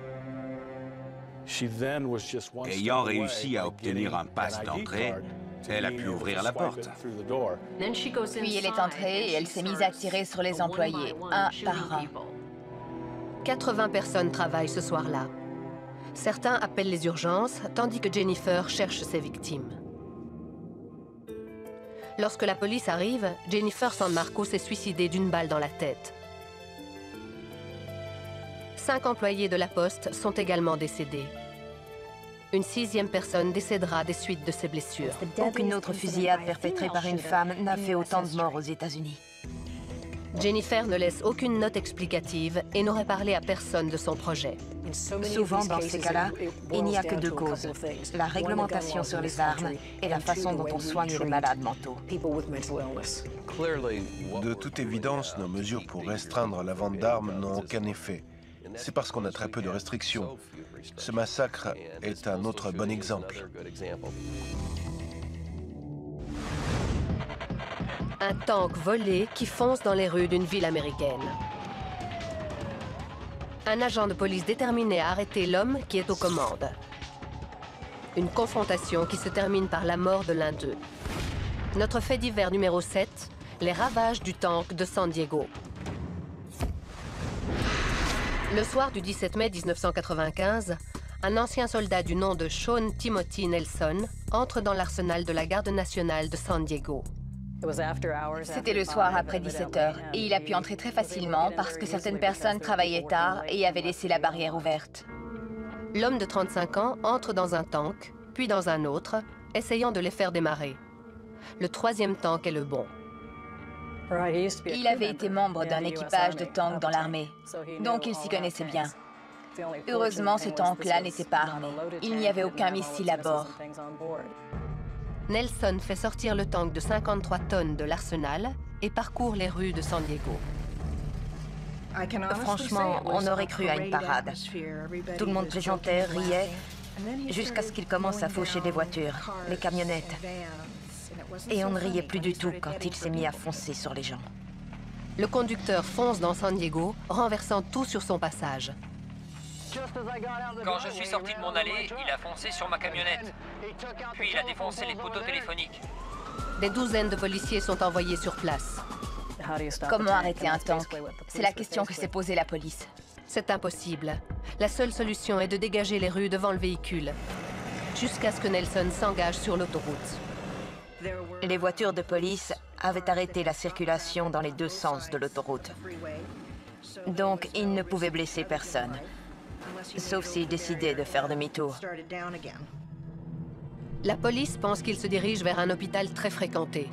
Ayant réussi à obtenir un pass d'entrée, elle a pu ouvrir la porte. Puis elle est entrée et elle s'est mise à tirer sur les employés, un par un. 80 personnes travaillent ce soir-là. Certains appellent les urgences, tandis que Jennifer cherche ses victimes. Lorsque la police arrive, Jennifer San Marco s'est suicidée d'une balle dans la tête. 5 employés de la poste sont également décédés. Une 6e personne décédera des suites de ses blessures. Aucune autre fusillade perpétrée par une femme n'a fait autant de morts aux États-Unis. Jennifer ne laisse aucune note explicative et n'aurait parlé à personne de son projet. Souvent, dans ces cas-là, il n'y a que 2 causes. La réglementation sur les armes et la façon dont on soigne les malades mentaux. De toute évidence, nos mesures pour restreindre la vente d'armes n'ont aucun effet. C'est parce qu'on a très peu de restrictions. Ce massacre est un autre bon exemple. Un tank volé qui fonce dans les rues d'une ville américaine. Un agent de police déterminé à arrêter l'homme qui est aux commandes. Une confrontation qui se termine par la mort de l'un d'eux. Notre fait divers numéro 7, les ravages du tank de San Diego. Le soir du 17 mai 1995, un ancien soldat du nom de Sean Timothy Nelson entre dans l'arsenal de la garde nationale de San Diego. C'était le soir après 17 h et il a pu entrer très facilement parce que certaines personnes travaillaient tard et avaient laissé la barrière ouverte. L'homme de 35 ans entre dans un tank, puis dans un autre, essayant de les faire démarrer. Le troisième tank est le bon. Il avait été membre d'un équipage de tanks dans l'armée, donc il s'y connaissait bien. Heureusement, ce tank-là n'était pas armé. Il n'y avait aucun missile à bord. Nelson fait sortir le tank de 53 tonnes de l'arsenal et parcourt les rues de San Diego. Franchement, on aurait cru à une parade. Tout le monde plaisantait, riait, jusqu'à ce qu'il commence à faucher des voitures, les camionnettes. Et on ne riait plus du tout quand il s'est mis à foncer sur les gens. Le conducteur fonce dans San Diego, renversant tout sur son passage. Quand je suis sorti de mon allée, il a foncé sur ma camionnette. Puis il a défoncé les poteaux téléphoniques. Des douzaines de policiers sont envoyés sur place. Comment arrêter un tank? C'est la question que s'est posée la police. C'est impossible. La seule solution est de dégager les rues devant le véhicule, jusqu'à ce que Nelson s'engage sur l'autoroute. Les voitures de police avaient arrêté la circulation dans les deux sens de l'autoroute. Donc, ils ne pouvaient blesser personne, sauf s'ils décidaient de faire demi-tour. La police pense qu'il se dirige vers un hôpital très fréquenté.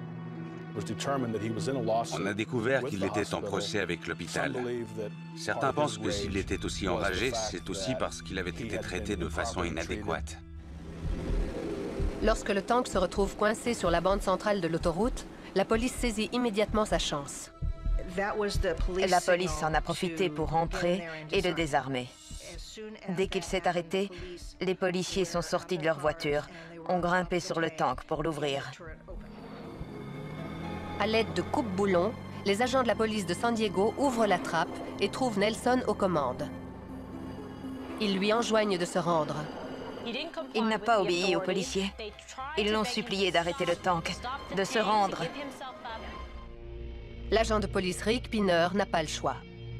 On a découvert qu'il était en procès avec l'hôpital. Certains pensent que s'il était aussi enragé, c'est aussi parce qu'il avait été traité de façon inadéquate. Lorsque le tank se retrouve coincé sur la bande centrale de l'autoroute, la police saisit immédiatement sa chance. La police en a profité pour rentrer et le désarmer. Dès qu'il s'est arrêté, les policiers sont sortis de leur voiture, ont grimpé sur le tank pour l'ouvrir. À l'aide de coupe-boulons, les agents de la police de San Diego ouvrent la trappe et trouvent Nelson aux commandes. Ils lui enjoignent de se rendre. Il n'a pas obéi aux policiers. Ils l'ont supplié d'arrêter le tank, de se rendre. L'agent de police Rick Pinner n'a pas le choix.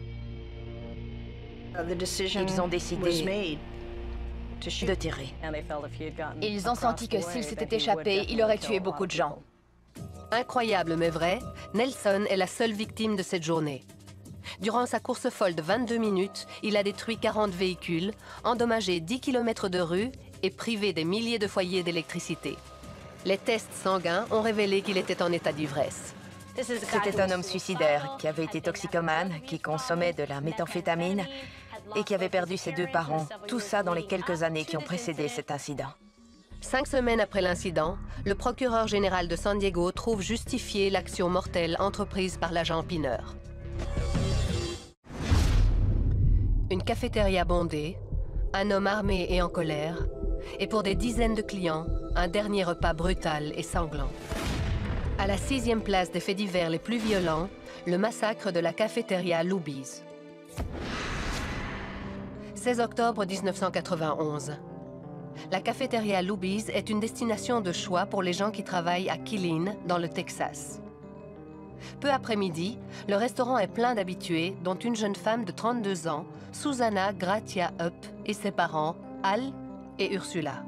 Ils ont décidé de tirer. Ils ont senti que s'il s'était échappé, il aurait tué beaucoup de gens. Incroyable mais vrai, Nelson est la seule victime de cette journée. Durant sa course folle de 22 minutes, il a détruit 40 véhicules, endommagé 10 km de rues et privé des milliers de foyers d'électricité. Les tests sanguins ont révélé qu'il était en état d'ivresse. C'était un homme suicidaire qui avait été toxicomane, qui consommait de la méthamphétamine et qui avait perdu ses 2 parents. Tout ça dans les quelques années qui ont précédé cet incident. 5 semaines après l'incident, le procureur général de San Diego trouve justifiée l'action mortelle entreprise par l'agent Pinner. Une cafétéria bondée, un homme armé et en colère, et pour des dizaines de clients, un dernier repas brutal et sanglant. À la 6e place des faits divers les plus violents, le massacre de la cafétéria Luby's. 16 octobre 1991. La cafétéria Luby's est une destination de choix pour les gens qui travaillent à Killeen, dans le Texas. Peu après midi, le restaurant est plein d'habitués, dont une jeune femme de 32 ans, Susanna Gratia Up, et ses parents, Al et Ursula.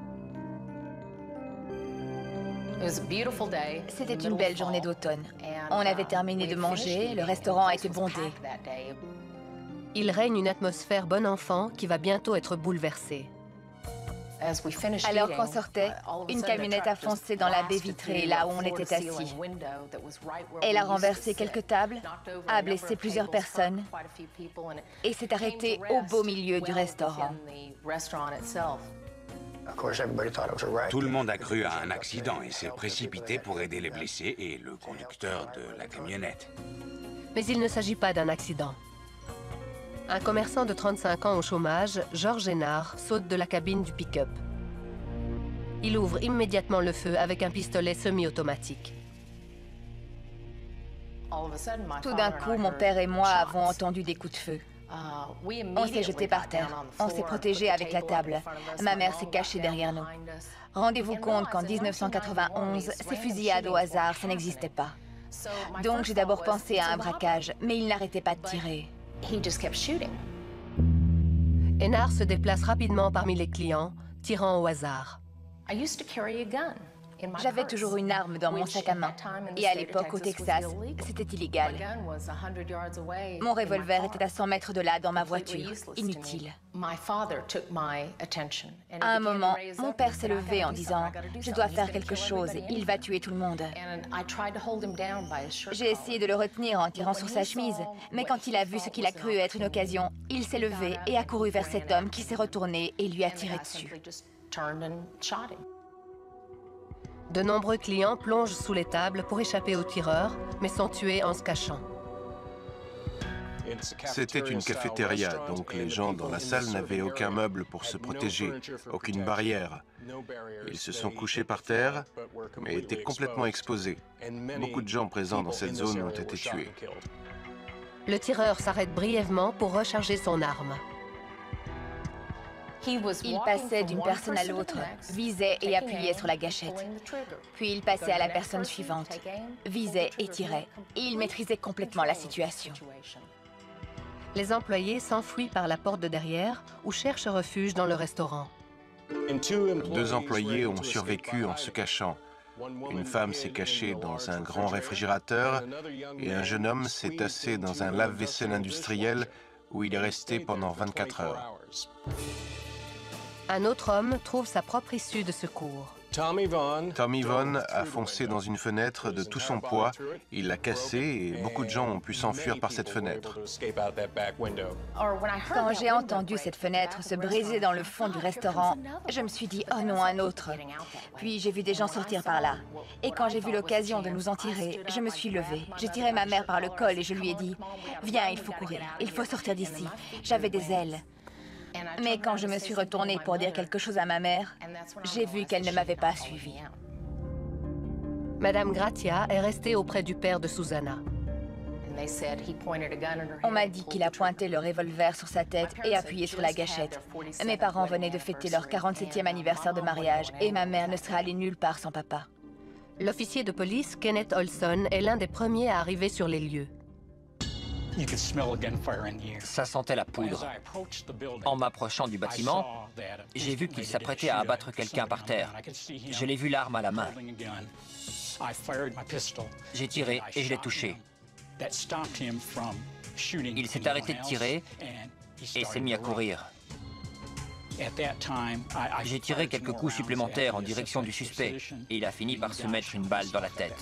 C'était une belle journée d'automne. On avait terminé de manger, le restaurant était bondé. Il règne une atmosphère bon enfant qui va bientôt être bouleversée. Alors qu'on sortait, une camionnette a foncé dans la baie vitrée là où on était assis. Elle a renversé quelques tables, a blessé plusieurs personnes et s'est arrêtée au beau milieu du restaurant. Tout le monde a cru à un accident et s'est précipité pour aider les blessés et le conducteur de la camionnette. Mais il ne s'agit pas d'un accident. Un commerçant de 35 ans au chômage, Georges Hénard, saute de la cabine du pick-up. Il ouvre immédiatement le feu avec un pistolet semi-automatique. Tout d'un coup, mon père et moi avons entendu des coups de feu. On s'est jetés par terre. On s'est protégés avec la table. Ma mère s'est cachée derrière nous. Rendez-vous compte qu'en 1991, ces fusillades au hasard, ça n'existait pas. Donc j'ai d'abord pensé à un braquage, mais il n'arrêtait pas de tirer. Hénard se déplace rapidement parmi les clients, tirant au hasard. J'avais toujours une arme dans mon sac à main. Et à l'époque, au Texas, c'était illégal. Mon revolver était à 100 mètres de là, dans ma voiture. Inutile. À un moment, mon père s'est levé en disant « Je dois faire quelque chose, il va tuer tout le monde. » J'ai essayé de le retenir en tirant sur sa chemise, mais quand il a vu ce qu'il a cru être une occasion, il s'est levé et a couru vers cet homme qui s'est retourné et lui a tiré dessus. De nombreux clients plongent sous les tables pour échapper aux tireurs, mais sont tués en se cachant. C'était une cafétéria, donc les gens dans la salle n'avaient aucun meuble pour se protéger, aucune barrière. Ils se sont couchés par terre, mais étaient complètement exposés. Beaucoup de gens présents dans cette zone ont été tués. Le tireur s'arrête brièvement pour recharger son arme. Il passait d'une personne à l'autre, visait et appuyait sur la gâchette. Puis il passait à la personne suivante, visait et tirait. Et il maîtrisait complètement la situation. Les employés s'enfuient par la porte de derrière ou cherchent refuge dans le restaurant. 2 employés ont survécu en se cachant. Une femme s'est cachée dans un grand réfrigérateur et un jeune homme s'est tassé dans un lave-vaisselle industriel où il est resté pendant 24 heures. Un autre homme trouve sa propre issue de secours. Tommy Vaughn a foncé dans une fenêtre de tout son poids, il l'a cassée et beaucoup de gens ont pu s'enfuir par cette fenêtre. Quand j'ai entendu cette fenêtre se briser dans le fond du restaurant, je me suis dit « Oh non, un autre !» Puis j'ai vu des gens sortir par là. Et quand j'ai vu l'occasion de nous en tirer, je me suis levée. J'ai tiré ma mère par le col et je lui ai dit « Viens, il faut courir, il faut sortir d'ici. » J'avais des ailes. Mais quand je me suis retournée pour dire quelque chose à ma mère, j'ai vu qu'elle ne m'avait pas suivie. Madame Gratia est restée auprès du père de Susanna. On m'a dit qu'il a pointé le revolver sur sa tête et appuyé sur la gâchette. Mes parents venaient de fêter leur 47e anniversaire de mariage et ma mère ne serait allée nulle part sans papa. L'officier de police, Kenneth Olson, est l'un des premiers à arriver sur les lieux. Ça sentait la poudre. En m'approchant du bâtiment, j'ai vu qu'il s'apprêtait à abattre quelqu'un par terre. Je l'ai vu l'arme à la main. J'ai tiré et je l'ai touché. Il s'est arrêté de tirer et s'est mis à courir. J'ai tiré quelques coups supplémentaires en direction du suspect et il a fini par se mettre une balle dans la tête.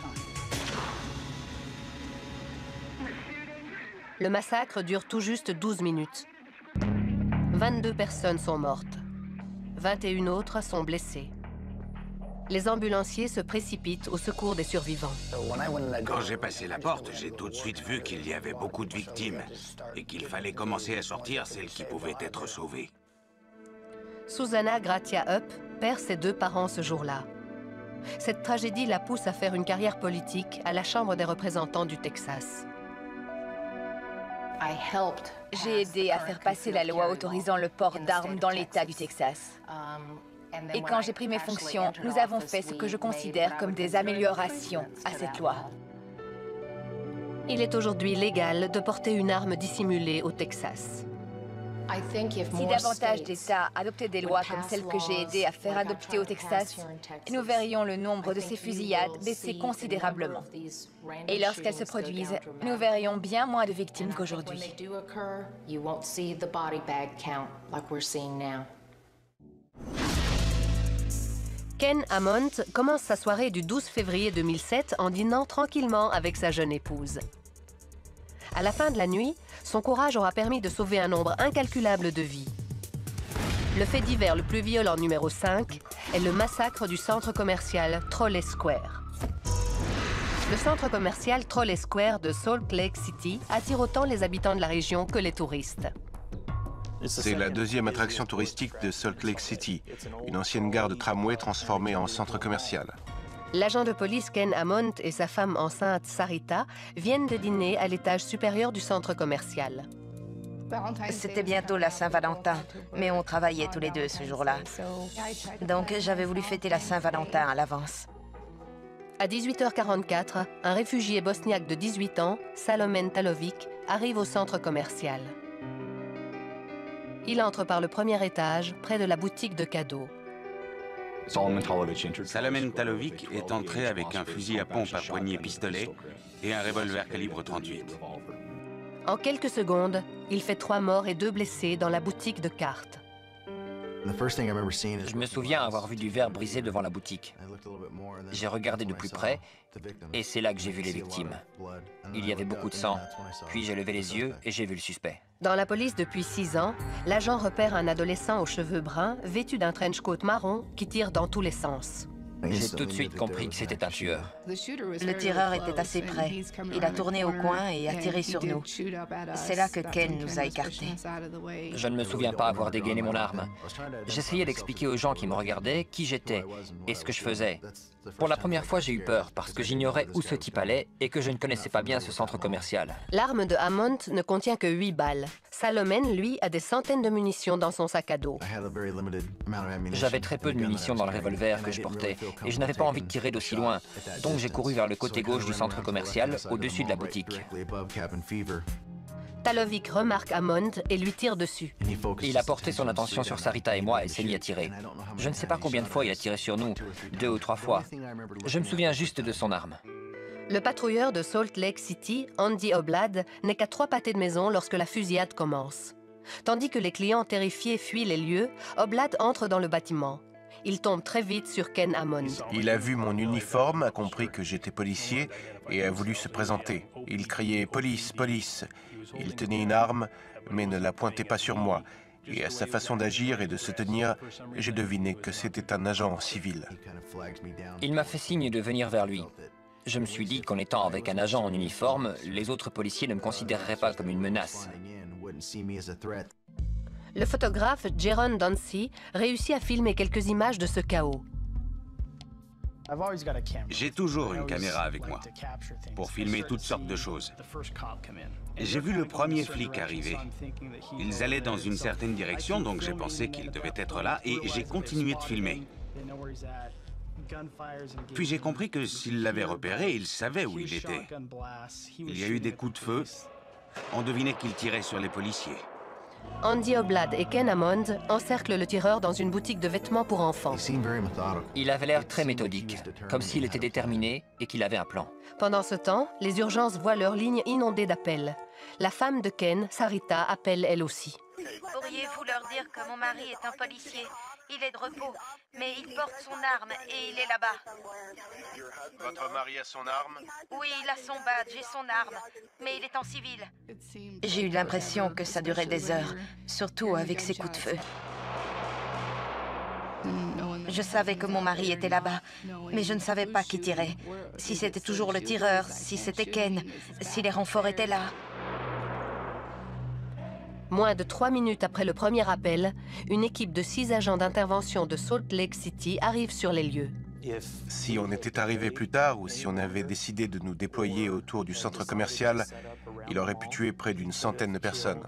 Le massacre dure tout juste 12 minutes. 22 personnes sont mortes. 21 autres sont blessées. Les ambulanciers se précipitent au secours des survivants. Quand j'ai passé la porte, j'ai tout de suite vu qu'il y avait beaucoup de victimes et qu'il fallait commencer à sortir celles qui pouvaient être sauvées. Susanna Gratia Hupp perd ses 2 parents ce jour-là. Cette tragédie la pousse à faire une carrière politique à la Chambre des représentants du Texas. J'ai aidé à faire passer la loi autorisant le port d'armes dans l'État du Texas. Et quand j'ai pris mes fonctions, nous avons fait ce que je considère comme des améliorations à cette loi. Il est aujourd'hui légal de porter une arme dissimulée au Texas. Si davantage d'États adoptaient des lois comme celles que j'ai aidé à faire adopter au Texas, nous verrions le nombre de ces fusillades baisser considérablement. Et lorsqu'elles se produisent, nous verrions bien moins de victimes qu'aujourd'hui. Ken Hammond commence sa soirée du 12 février 2007 en dînant tranquillement avec sa jeune épouse. À la fin de la nuit, son courage aura permis de sauver un nombre incalculable de vies. Le fait divers le plus violent numéro 5 est le massacre du centre commercial Trolley Square. Le centre commercial Trolley Square de Salt Lake City attire autant les habitants de la région que les touristes. C'est la deuxième attraction touristique de Salt Lake City, une ancienne gare de tramway transformée en centre commercial. L'agent de police Ken Hammond et sa femme enceinte Sarita viennent de dîner à l'étage supérieur du centre commercial. C'était bientôt la Saint-Valentin, mais on travaillait tous les deux ce jour-là. Donc j'avais voulu fêter la Saint-Valentin à l'avance. À 18h44, un réfugié bosniaque de 18 ans, Salomen Talovic, arrive au centre commercial. Il entre par le premier étage, près de la boutique de cadeaux. Salomen Talovic est entré avec un fusil à pompe à poignée pistolet et un revolver calibre 38. En quelques secondes, il fait 3 morts et 2 blessés dans la boutique de cartes. Je me souviens avoir vu du verre brisé devant la boutique. J'ai regardé de plus près et c'est là que j'ai vu les victimes. Il y avait beaucoup de sang. Puis j'ai levé les yeux et j'ai vu le suspect. Dans la police depuis 6 ans, l'agent repère un adolescent aux cheveux bruns, vêtu d'un trench coat marron, qui tire dans tous les sens. J'ai tout de suite compris que c'était un tueur. Le tireur était assez près. Il a tourné au coin et a tiré sur nous. C'est là que Ken nous a écartés. Je ne me souviens pas avoir dégainé mon arme. J'essayais d'expliquer aux gens qui me regardaient qui j'étais et ce que je faisais. Pour la première fois, j'ai eu peur parce que j'ignorais où ce type allait et que je ne connaissais pas bien ce centre commercial. L'arme de Hammond ne contient que 8 balles. Salomen, lui, a des centaines de munitions dans son sac à dos. J'avais très peu de munitions dans le revolver que je portais et je n'avais pas envie de tirer d'aussi loin. Donc j'ai couru vers le côté gauche du centre commercial, au-dessus de la boutique. Talovic remarque Hammond et lui tire dessus. Il a porté son attention sur Sarita et moi et s'est mis à tirer. Je ne sais pas combien de fois il a tiré sur nous, 2 ou 3 fois. Je me souviens juste de son arme. Le patrouilleur de Salt Lake City, Andy Oblad, n'est qu'à 3 pâtés de maison lorsque la fusillade commence. Tandis que les clients terrifiés fuient les lieux, Oblad entre dans le bâtiment. Il tombe très vite sur Ken Hammond. Il a vu mon uniforme, a compris que j'étais policier et a voulu se présenter. Il criait « Police, police !» Il tenait une arme, mais ne la pointait pas sur moi. Et à sa façon d'agir et de se tenir, j'ai deviné que c'était un agent civil. Il m'a fait signe de venir vers lui. Je me suis dit qu'en étant avec un agent en uniforme, les autres policiers ne me considéreraient pas comme une menace. Le photographe Jaron Dancy réussit à filmer quelques images de ce chaos. J'ai toujours une caméra avec moi pour filmer toutes sortes de choses. J'ai vu le premier flic arriver. Ils allaient dans une certaine direction, donc j'ai pensé qu'ils devaient être là et j'ai continué de filmer. Puis j'ai compris que s'ils l'avaient repéré, ils savaient où il était. Il y a eu des coups de feu. On devinait qu'il tirait sur les policiers. Andy Oblad et Ken Hammond encerclent le tireur dans une boutique de vêtements pour enfants. Il avait l'air très méthodique, comme s'il était déterminé et qu'il avait un plan. Pendant ce temps, les urgences voient leur ligne inondée d'appels. La femme de Ken, Sarita, appelle elle aussi. Pourriez-vous leur dire que mon mari est un policier? Il est de repos, mais il porte son arme et il est là-bas. Votre mari a son arme? Oui, il a son badge et son arme, mais il est en civil. J'ai eu l'impression que ça durait des heures, surtout avec ces coups de feu. Je savais que mon mari était là-bas, mais je ne savais pas qui tirait. Si c'était toujours le tireur, si c'était Ken, si les renforts étaient là. Moins de 3 minutes après le premier appel, une équipe de 6 agents d'intervention de Salt Lake City arrive sur les lieux. Si on était arrivé plus tard ou si on avait décidé de nous déployer autour du centre commercial, il aurait pu tuer près d'une centaine de personnes.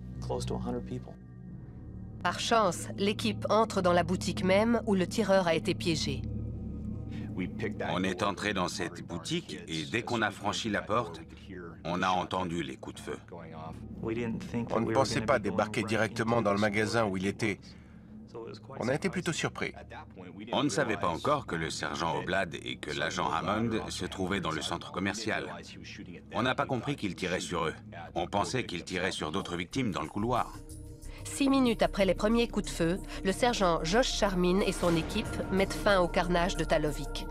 Par chance, l'équipe entre dans la boutique même où le tireur a été piégé. On est entré dans cette boutique et dès qu'on a franchi la porte, on a entendu les coups de feu. On ne pensait pas débarquer directement dans le magasin où il était. On a été plutôt surpris. On ne savait pas encore que le sergent Oblad et que l'agent Hammond se trouvaient dans le centre commercial. On n'a pas compris qu'il tirait sur eux. On pensait qu'il tirait sur d'autres victimes dans le couloir. 6 minutes après les premiers coups de feu, le sergent Josh Charmin et son équipe mettent fin au carnage de Talovic.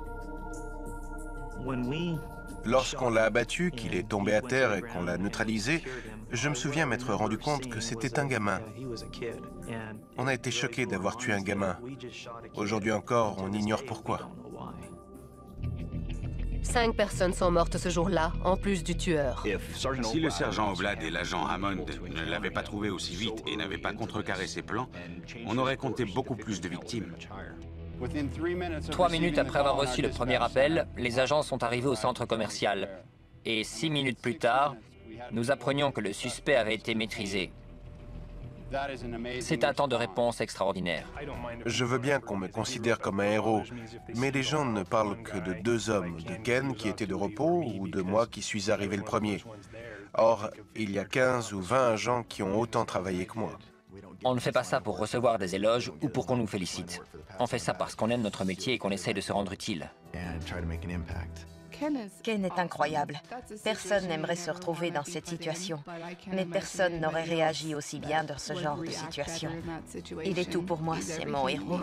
Lorsqu'on l'a abattu, qu'il est tombé à terre et qu'on l'a neutralisé, je me souviens m'être rendu compte que c'était un gamin. On a été choqués d'avoir tué un gamin. Aujourd'hui encore, on ignore pourquoi. 5 personnes sont mortes ce jour-là, en plus du tueur. Si le sergent Oblad et l'agent Hammond ne l'avaient pas trouvé aussi vite et n'avaient pas contrecarré ses plans, on aurait compté beaucoup plus de victimes. 3 minutes après avoir reçu le premier appel, les agents sont arrivés au centre commercial. Et 6 minutes plus tard, nous apprenions que le suspect avait été maîtrisé. C'est un temps de réponse extraordinaire. Je veux bien qu'on me considère comme un héros, mais les gens ne parlent que de 2 hommes, de Ken qui était de repos ou de moi qui suis arrivé le premier. Or, il y a 15 ou 20 agents qui ont autant travaillé que moi. On ne fait pas ça pour recevoir des éloges ou pour qu'on nous félicite. On fait ça parce qu'on aime notre métier et qu'on essaie de se rendre utile. Ken est incroyable. Personne n'aimerait se retrouver dans cette situation. Mais personne n'aurait réagi aussi bien dans ce genre de situation. Il est tout pour moi, c'est mon héros.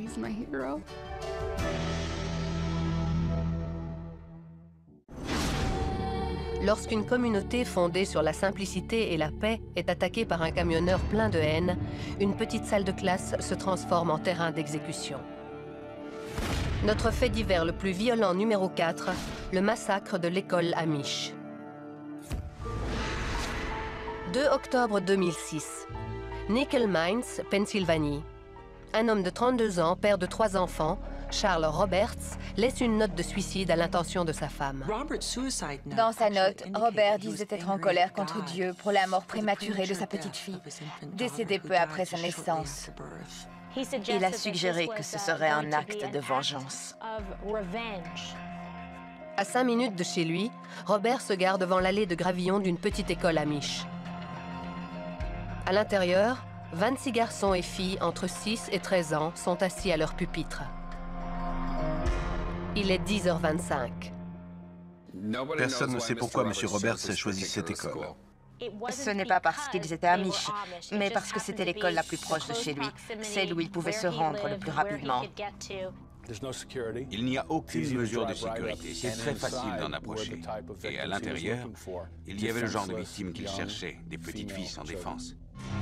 Lorsqu'une communauté fondée sur la simplicité et la paix est attaquée par un camionneur plein de haine, une petite salle de classe se transforme en terrain d'exécution. Notre fait divers le plus violent numéro 4, le massacre de l'école Amish. 2 octobre 2006. Nickel Mines, Pennsylvanie. Un homme de 32 ans, père de 3 enfants, Charles Roberts, laisse une note de suicide à l'intention de sa femme. Dans sa note, Robert disait être en colère contre Dieu pour la mort prématurée de sa petite fille, décédée peu après sa naissance. Il a suggéré que ce serait un acte de vengeance. À 5 minutes de chez lui, Robert se gare devant l'allée de gravillon d'une petite école amish. À l'intérieur, 26 garçons et filles entre 6 et 13 ans sont assis à leur pupitre. Il est 10h25. Personne ne sait pourquoi M. Roberts a choisi cette école. Ce n'est pas parce qu'ils étaient amish, mais parce que c'était l'école la plus proche de chez lui, celle où il pouvait se rendre le plus rapidement. Il n'y a aucune mesure de sécurité, c'est très facile d'en approcher. Et à l'intérieur, il y avait le genre de victimes qu'il cherchait, des petites filles sans défense.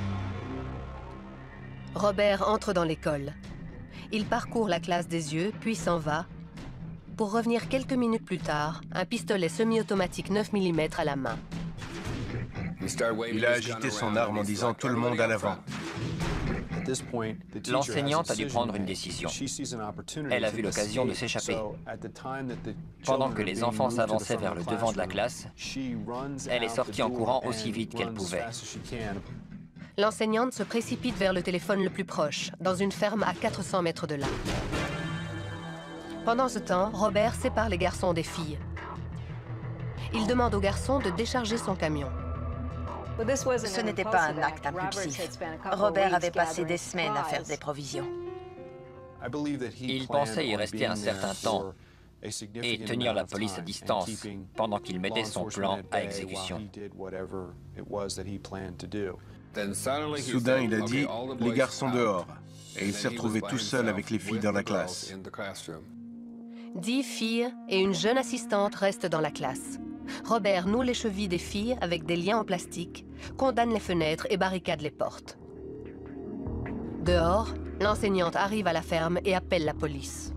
Robert entre dans l'école. Il parcourt la classe des yeux, puis s'en va, pour revenir quelques minutes plus tard, un pistolet semi-automatique 9 mm à la main. Il a agité son arme en disant « tout le monde à l'avant ». L'enseignante a dû prendre une décision. Elle a vu l'occasion de s'échapper. Pendant que les enfants s'avançaient vers le devant de la classe, elle est sortie en courant aussi vite qu'elle pouvait. L'enseignante se précipite vers le téléphone le plus proche, dans une ferme à 400 mètres de là. Pendant ce temps, Robert sépare les garçons des filles. Il demande aux garçons de décharger son camion. Ce n'était pas un acte impulsif. Robert avait passé des semaines à faire des provisions. Il pensait y rester un certain temps et tenir la police à distance pendant qu'il mettait son plan à exécution. Soudain, il a dit « les garçons dehors » et il s'est retrouvé tout seul avec les filles dans la classe. 10 filles et une jeune assistante restent dans la classe. Robert noue les chevilles des filles avec des liens en plastique, condamne les fenêtres et barricade les portes. Dehors, l'enseignante arrive à la ferme et appelle la police.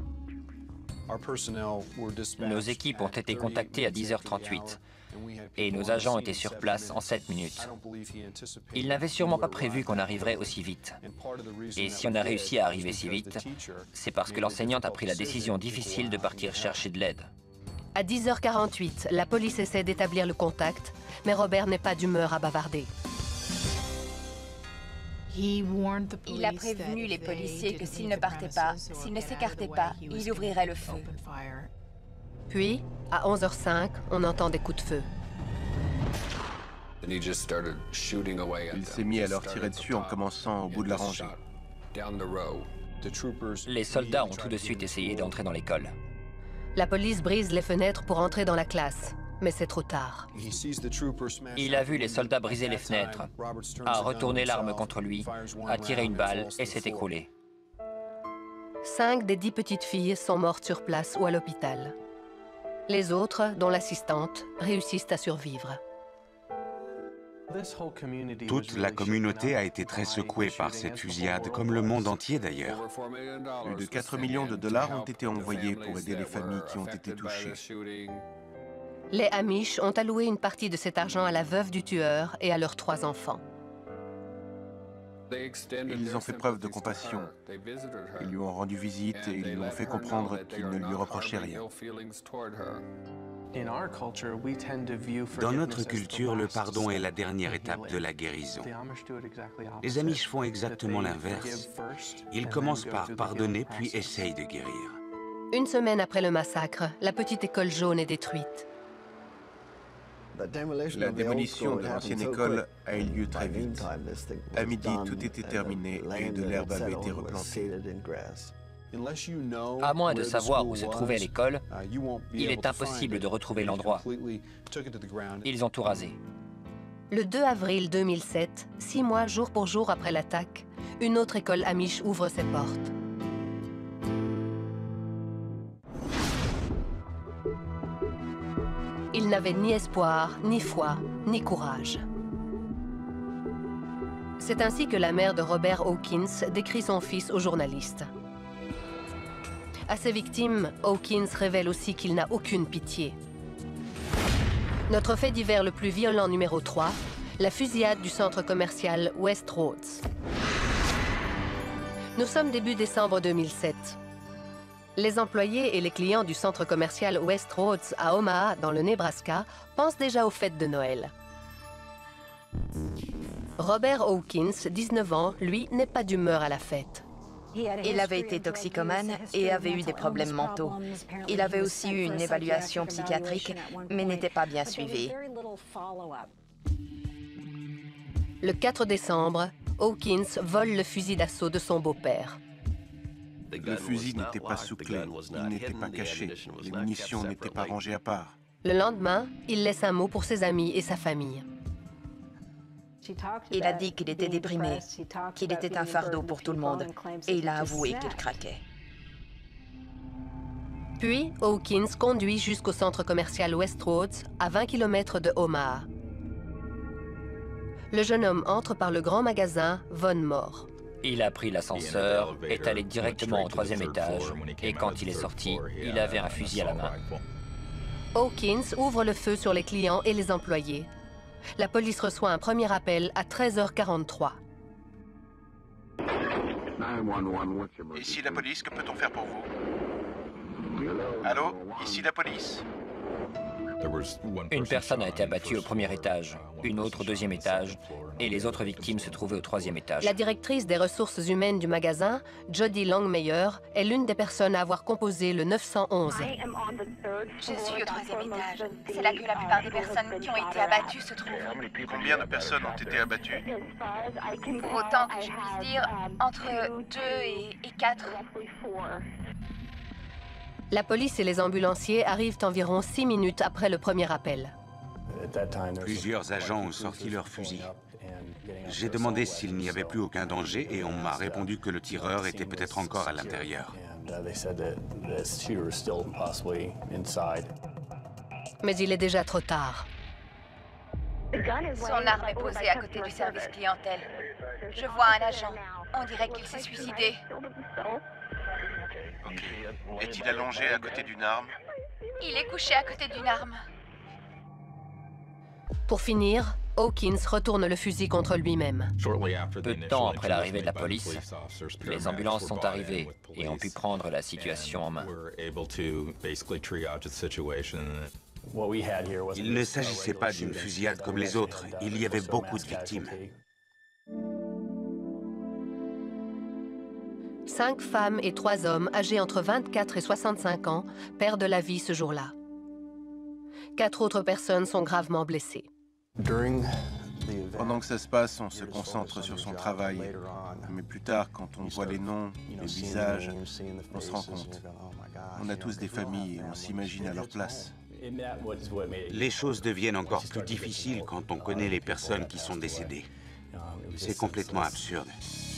Nos équipes ont été contactées à 10h38 et nos agents étaient sur place en 7 minutes. Ils n'avaient sûrement pas prévu qu'on arriverait aussi vite. Et si on a réussi à arriver si vite, c'est parce que l'enseignante a pris la décision difficile de partir chercher de l'aide. À 10h48, la police essaie d'établir le contact, mais Robert n'est pas d'humeur à bavarder. Il a prévenu les policiers que s'ils ne partaient pas, s'ils ne s'écartaient pas, il ouvrirait le feu. Puis, à 11h05, on entend des coups de feu. Il s'est mis à leur tirer dessus en commençant au bout de la rangée. Les soldats ont tout de suite essayé d'entrer dans l'école. La police brise les fenêtres pour entrer dans la classe, mais c'est trop tard. Il a vu les soldats briser les fenêtres, a retourné l'arme contre lui, a tiré une balle et s'est écroulé. 5 des 10 petites filles sont mortes sur place ou à l'hôpital. Les autres, dont l'assistante, réussissent à survivre. Toute la communauté a été très secouée par cette fusillade, comme le monde entier d'ailleurs. Plus de 4 millions de dollars ont été envoyés pour aider les familles qui ont été touchées. Les Amish ont alloué une partie de cet argent à la veuve du tueur et à leurs 3 enfants. Ils ont fait preuve de compassion. Ils lui ont rendu visite et ils lui ont fait comprendre qu'ils ne lui reprochaient rien. Dans notre culture, le pardon est la dernière étape de la guérison. Les Amish font exactement l'inverse. Ils commencent par pardonner puis essayent de guérir. Une semaine après le massacre, la petite école jaune est détruite. La démolition de l'ancienne école a eu lieu très vite. À midi, tout était terminé et de l'herbe avait été replantée. À moins de savoir où se trouvait l'école, il est impossible de retrouver l'endroit. Ils ont tout rasé. Le 2 avril 2007, 6 mois jour pour jour après l'attaque, une autre école Amish ouvre ses portes. Ils n'avaient ni espoir, ni foi, ni courage. C'est ainsi que la mère de Robert Hawkins décrit son fils aux journalistes. À ses victimes, Hawkins révèle aussi qu'il n'a aucune pitié. Notre fait divers le plus violent numéro 3, la fusillade du centre commercial West Rhodes. Nous sommes début décembre 2007. Les employés et les clients du centre commercial West Rhodes à Omaha, dans le Nebraska, pensent déjà aux fêtes de Noël. Robert Hawkins, 19 ans, lui, n'est pas d'humeur à la fête. Il avait été toxicomane et avait eu des problèmes mentaux. Il avait aussi eu une évaluation psychiatrique, mais n'était pas bien suivi. Le 4 décembre, Hawkins vole le fusil d'assaut de son beau-père. Le fusil n'était pas sous clé, il n'était pas caché, les munitions n'étaient pas rangées à part. Le lendemain, il laisse un mot pour ses amis et sa famille. Il a dit qu'il était déprimé, qu'il était un fardeau pour tout le monde, et il a avoué qu'il craquait. Puis, Hawkins conduit jusqu'au centre commercial West Rhodes, à 20 km de Omaha. Le jeune homme entre par le grand magasin Von Moore. Il a pris l'ascenseur, est allé directement au 3e étage, et quand il est sorti, il avait un fusil à la main. Hawkins ouvre le feu sur les clients et les employés. La police reçoit un premier appel à 13h43. Ici la police, que peut-on faire pour vous? Allô? Ici la police. Une personne a été abattue au 1er étage, une autre au 2e étage, et les autres victimes se trouvaient au 3e étage. La directrice des ressources humaines du magasin, Jody Langmeyer, est l'une des personnes à avoir composé le 911. Je suis au 3e étage. C'est là que la plupart des personnes qui ont été abattues se trouvent. Combien de personnes ont été abattues? Pour autant que je puisse dire, entre 2 et 4. La police et les ambulanciers arrivent environ 6 minutes après le premier appel. Plusieurs agents ont sorti leurs fusils. J'ai demandé s'il n'y avait plus aucun danger et on m'a répondu que le tireur était peut-être encore à l'intérieur. Mais il est déjà trop tard. Son arme est posée à côté du service clientèle. Je vois un agent. On dirait qu'il s'est suicidé. Ok. Est-il allongé à côté d'une arme? Il est couché à côté d'une arme. Pour finir, Hawkins retourne le fusil contre lui-même. Peu de temps après l'arrivée de la police, les ambulances sont arrivées et ont pu prendre la situation en main. Il ne s'agissait pas d'une fusillade comme les autres. Il y avait beaucoup de victimes. 5 femmes et 3 hommes âgés entre 24 et 65 ans perdent la vie ce jour-là. 4 autres personnes sont gravement blessées. Pendant que ça se passe, on se concentre sur son travail. Mais plus tard, quand on voit les noms, les visages, on se rend compte. On a tous des familles et on s'imagine à leur place. Les choses deviennent encore plus difficiles quand on connaît les personnes qui sont décédées. C'est complètement absurde.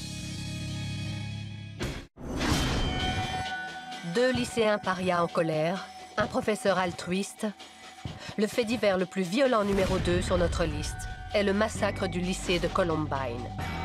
2 lycéens parias en colère, un professeur altruiste, le fait divers le plus violent numéro 2 sur notre liste. est le massacre du lycée de Columbine.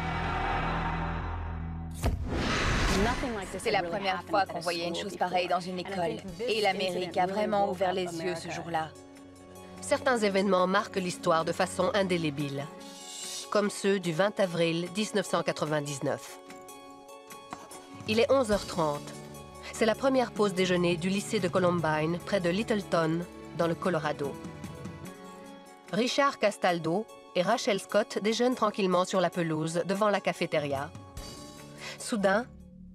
C'est la première fois qu'on voyait une chose pareille dans une école. Et l'Amérique a vraiment ouvert les yeux ce jour-là. Certains événements marquent l'histoire de façon indélébile, comme ceux du 20 avril 1999. Il est 11h30. C'est la première pause déjeuner du lycée de Columbine, près de Littleton, dans le Colorado. Richard Castaldo et Rachel Scott déjeunent tranquillement sur la pelouse devant la cafétéria. Soudain,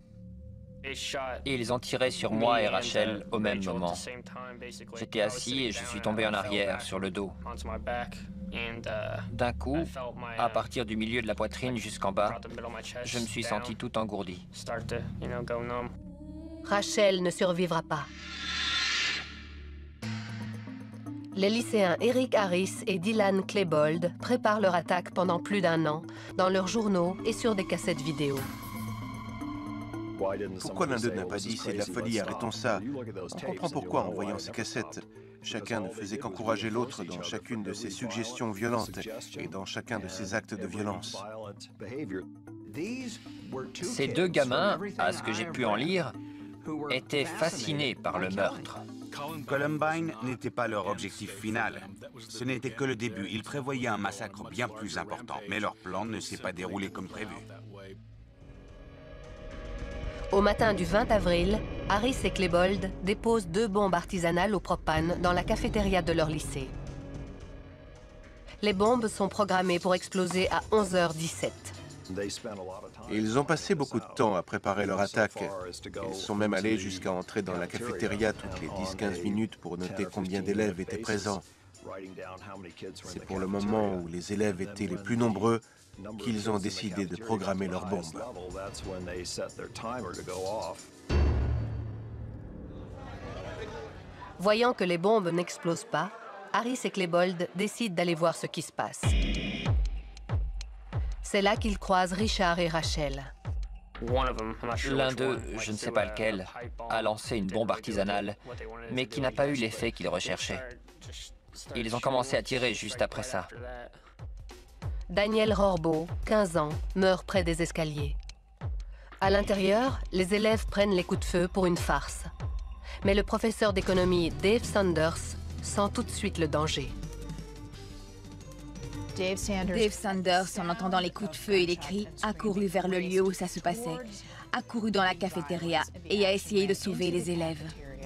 Ils ont tiré sur moi et Rachel au même moment. J'étais assis et je suis tombé en arrière, sur le dos. D'un coup, à partir du milieu de la poitrine jusqu'en bas, je me suis senti tout engourdi. Rachel ne survivra pas. Les lycéens Eric Harris et Dylan Klebold préparent leur attaque pendant plus d'1 an, dans leurs journaux et sur des cassettes vidéo. Pourquoi l'un d'eux n'a pas dit « c'est de la folie, arrêtons ça ». On comprend pourquoi en voyant ces cassettes. Chacun ne faisait qu'encourager l'autre dans chacune de ses suggestions violentes et dans chacun de ses actes de violence. Ces 2 gamins, à ce que j'ai pu en lire, étaient fascinés par le meurtre. Columbine n'était pas leur objectif final. Ce n'était que le début. Ils prévoyaient un massacre bien plus important, mais leur plan ne s'est pas déroulé comme prévu. Au matin du 20 avril, Harris et Klebold déposent 2 bombes artisanales au propane dans la cafétéria de leur lycée. Les bombes sont programmées pour exploser à 11h17. Ils ont passé beaucoup de temps à préparer leur attaque. Ils sont même allés jusqu'à entrer dans la cafétéria toutes les 10-15 minutes pour noter combien d'élèves étaient présents. C'est pour le moment où les élèves étaient les plus nombreux qu'ils ont décidé de programmer leurs bombes. Voyant que les bombes n'explosent pas, Harris et Klebold décident d'aller voir ce qui se passe. C'est là qu'ils croisent Richard et Rachel. L'un d'eux, je ne sais pas lequel, a lancé une bombe artisanale, mais qui n'a pas eu l'effet qu'ils recherchaient. Ils ont commencé à tirer juste après ça. Daniel Rorbo, 15 ans, meurt près des escaliers. À l'intérieur, les élèves prennent les coups de feu pour une farce. Mais le professeur d'économie Dave Sanders sent tout de suite le danger. Dave Sanders, en entendant les coups de feu et les cris, a couru vers le lieu où ça se passait, a couru dans la cafétéria et a essayé de sauver les élèves.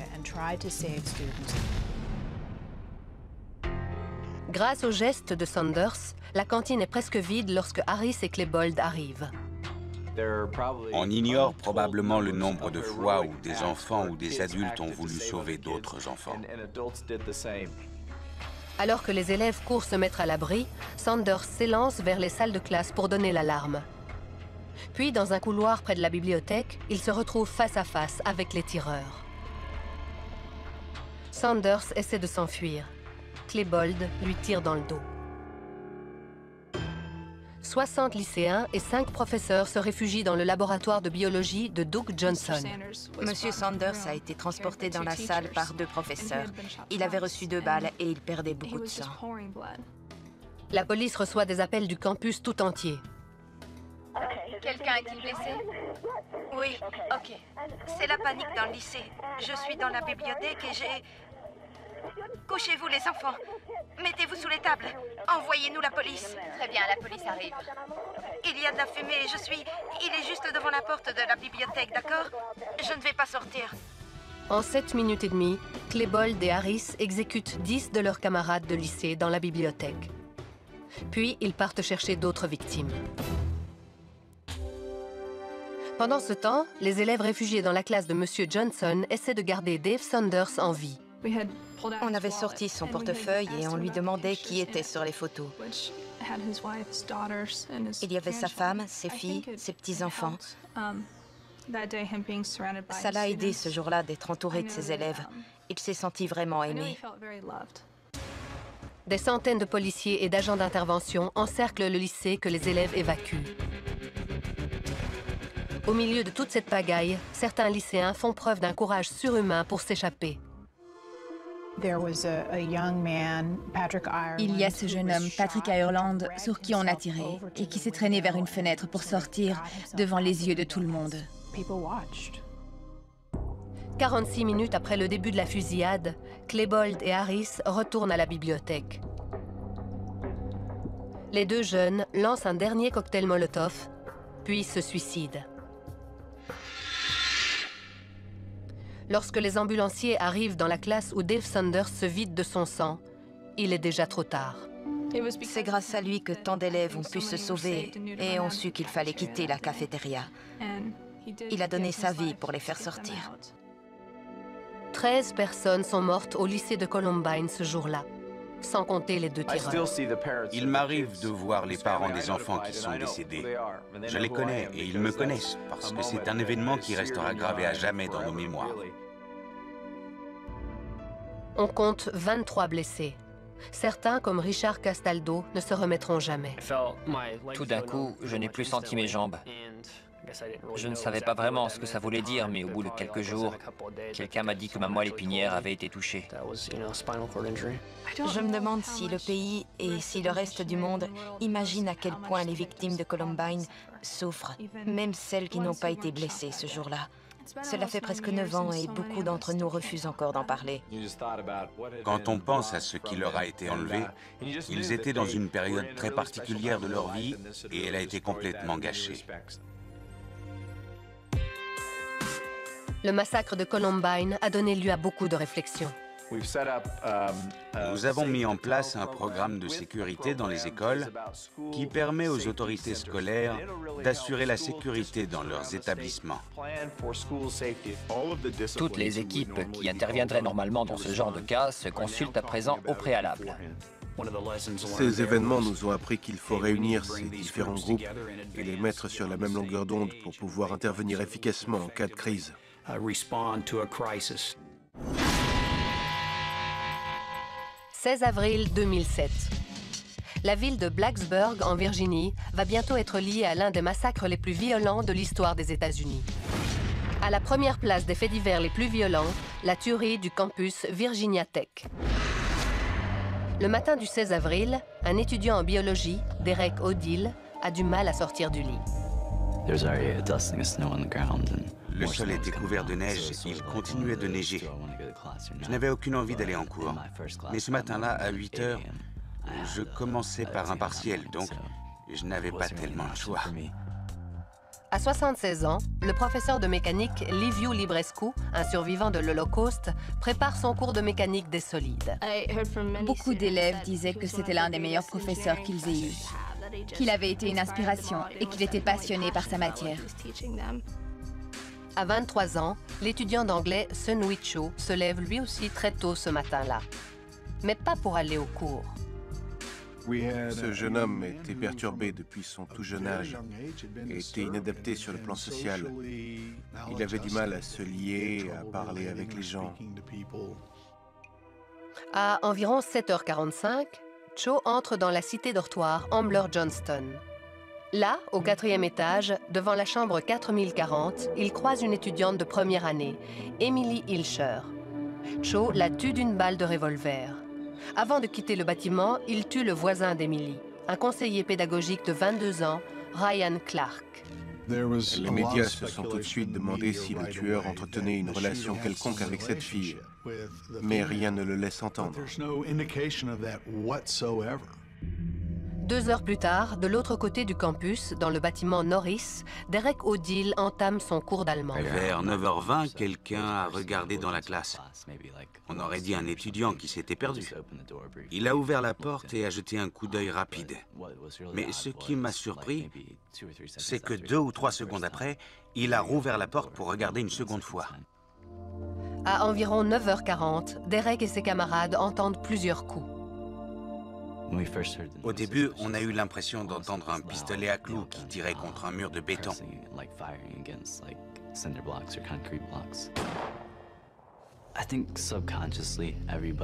Grâce au geste de Sanders, la cantine est presque vide lorsque Harris et Klebold arrivent. On ignore probablement le nombre de fois où des enfants ou des adultes ont voulu sauver d'autres enfants. Alors que les élèves courent se mettre à l'abri, Sanders s'élance vers les salles de classe pour donner l'alarme. Puis, dans un couloir près de la bibliothèque, il se retrouve face à face avec les tireurs. Sanders essaie de s'enfuir. Klebold lui tire dans le dos. 60 lycéens et 5 professeurs se réfugient dans le laboratoire de biologie de Doug Johnson. Monsieur Sanders a été transporté dans la salle par 2 professeurs. Il avait reçu 2 balles et il perdait beaucoup de sang. La police reçoit des appels du campus tout entier. Quelqu'un est-il blessé? Oui, ok. C'est la panique dans le lycée. Je suis dans la bibliothèque et j'ai... Couchez-vous les enfants. Mettez-vous sous les tables. Envoyez-nous la police. Très bien, la police arrive. Il y a de la fumée. Il est juste devant la porte de la bibliothèque, d'accord? Je ne vais pas sortir. En 7 minutes et demie, Klebold et Harris exécutent 10 de leurs camarades de lycée dans la bibliothèque. Puis, ils partent chercher d'autres victimes. Pendant ce temps, les élèves réfugiés dans la classe de Monsieur Johnson essaient de garder Dave Sanders en vie. On avait sorti son portefeuille et on lui demandait qui était sur les photos. Il y avait sa femme, ses filles, ses petits-enfants. Ça l'a aidé ce jour-là d'être entouré de ses élèves. Il s'est senti vraiment aimé. Des centaines de policiers et d'agents d'intervention encerclent le lycée que les élèves évacuent. Au milieu de toute cette pagaille, certains lycéens font preuve d'un courage surhumain pour s'échapper. Il y a ce jeune homme, Patrick Ireland, sur qui on a tiré et qui s'est traîné vers une fenêtre pour sortir devant les yeux de tout le monde. 46 minutes après le début de la fusillade, Klebold et Harris retournent à la bibliothèque. Les deux jeunes lancent un dernier cocktail Molotov, puis se suicident. Lorsque les ambulanciers arrivent dans la classe où Dave Sanders se vide de son sang, il est déjà trop tard. C'est grâce à lui que tant d'élèves ont pu se sauver et ont su qu'il fallait quitter la cafétéria. Il a donné sa vie pour les faire sortir. 13 personnes sont mortes au lycée de Columbine ce jour-là, sans compter les deux tireurs. Il m'arrive de voir les parents des enfants qui sont décédés. Je les connais et ils me connaissent parce que c'est un événement qui restera gravé à jamais dans nos mémoires. On compte 23 blessés. Certains, comme Richard Castaldo, ne se remettront jamais. Tout d'un coup, je n'ai plus senti mes jambes. Je ne savais pas vraiment ce que ça voulait dire, mais au bout de quelques jours, quelqu'un m'a dit que ma moelle épinière avait été touchée. Je me demande si le pays et si le reste du monde imaginent à quel point les victimes de Columbine souffrent, même celles qui n'ont pas été blessées ce jour-là. Cela fait presque 9 ans et beaucoup d'entre nous refusent encore d'en parler. Quand on pense à ce qui leur a été enlevé, ils étaient dans une période très particulière de leur vie et elle a été complètement gâchée. Le massacre de Columbine a donné lieu à beaucoup de réflexions. Nous avons mis en place un programme de sécurité dans les écoles qui permet aux autorités scolaires d'assurer la sécurité dans leurs établissements. Toutes les équipes qui interviendraient normalement dans ce genre de cas se consultent à présent au préalable. Ces événements nous ont appris qu'il faut réunir ces différents groupes et les mettre sur la même longueur d'onde pour pouvoir intervenir efficacement en cas de crise. 16 avril 2007. La ville de Blacksburg, en Virginie, va bientôt être liée à l'un des massacres les plus violents de l'histoire des États-Unis. À la première place des faits divers les plus violents, la tuerie du campus Virginia Tech. Le matin du 16 avril, un étudiant en biologie, Derek O'Deal, a du mal à sortir du lit. Le sol était couvert de neige, il continuait de neiger. Je n'avais aucune envie d'aller en cours. Mais ce matin-là, à 8 heures, je commençais par un partiel, donc je n'avais pas tellement le choix. À 76 ans, le professeur de mécanique Liviu Librescu, un survivant de l'Holocauste, prépare son cours de mécanique des solides. Beaucoup d'élèves disaient que c'était l'un des meilleurs professeurs qu'ils aient eu, qu'il avait été une inspiration et qu'il était passionné par sa matière. À 23 ans, l'étudiant d'anglais Sun Wee-cho se lève lui aussi très tôt ce matin-là. Mais pas pour aller au cours. Ce jeune homme était perturbé depuis son tout jeune âge et était inadapté sur le plan social. Il avait du mal à se lier, à parler avec les gens. À environ 7h45, Cho entre dans la cité dortoir Ambler Johnston. Là, au 4e étage, devant la chambre 4040, il croise une étudiante de première année, Emily Hilscher. Cho la tue d'une balle de revolver. Avant de quitter le bâtiment, il tue le voisin d'Emily, un conseiller pédagogique de 22 ans, Ryan Clark. Les médias se sont tout de suite demandé si le tueur entretenait une relation quelconque avec cette fille, mais rien ne le laisse entendre. 2 heures plus tard, de l'autre côté du campus, dans le bâtiment Norris, Derek O'Deal entame son cours d'allemand. Vers 9h20, quelqu'un a regardé dans la classe. On aurait dit un étudiant qui s'était perdu. Il a ouvert la porte et a jeté un coup d'œil rapide. Mais ce qui m'a surpris, c'est que 2 ou 3 secondes après, il a rouvert la porte pour regarder une seconde fois. À environ 9h40, Derek et ses camarades entendent plusieurs coups. Au début, on a eu l'impression d'entendre un pistolet à clous qui tirait contre un mur de béton.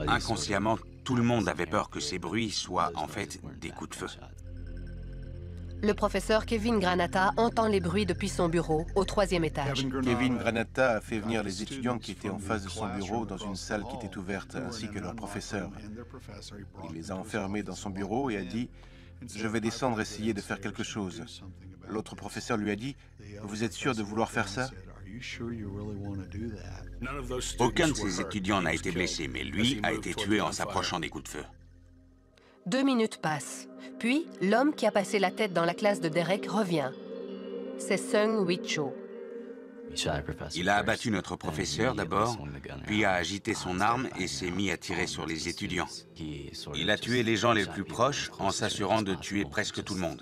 Inconsciemment, tout le monde avait peur que ces bruits soient en fait des coups de feu. Le professeur Kevin Granata entend les bruits depuis son bureau, au 3e étage. Kevin Granata a fait venir les étudiants qui étaient en face de son bureau dans une salle qui était ouverte, ainsi que leur professeur. Il les a enfermés dans son bureau et a dit « Je vais descendre essayer de faire quelque chose ». L'autre professeur lui a dit « Vous êtes sûr de vouloir faire ça ?» Aucun de ces étudiants n'a été blessé, mais lui a été tué en s'approchant des coups de feu. 2 minutes passent. Puis, l'homme qui a passé la tête dans la classe de Derek revient. C'est Seung Hui Cho. Il a abattu notre professeur d'abord, puis a agité son arme et s'est mis à tirer sur les étudiants. Il a tué les gens les plus proches en s'assurant de tuer presque tout le monde.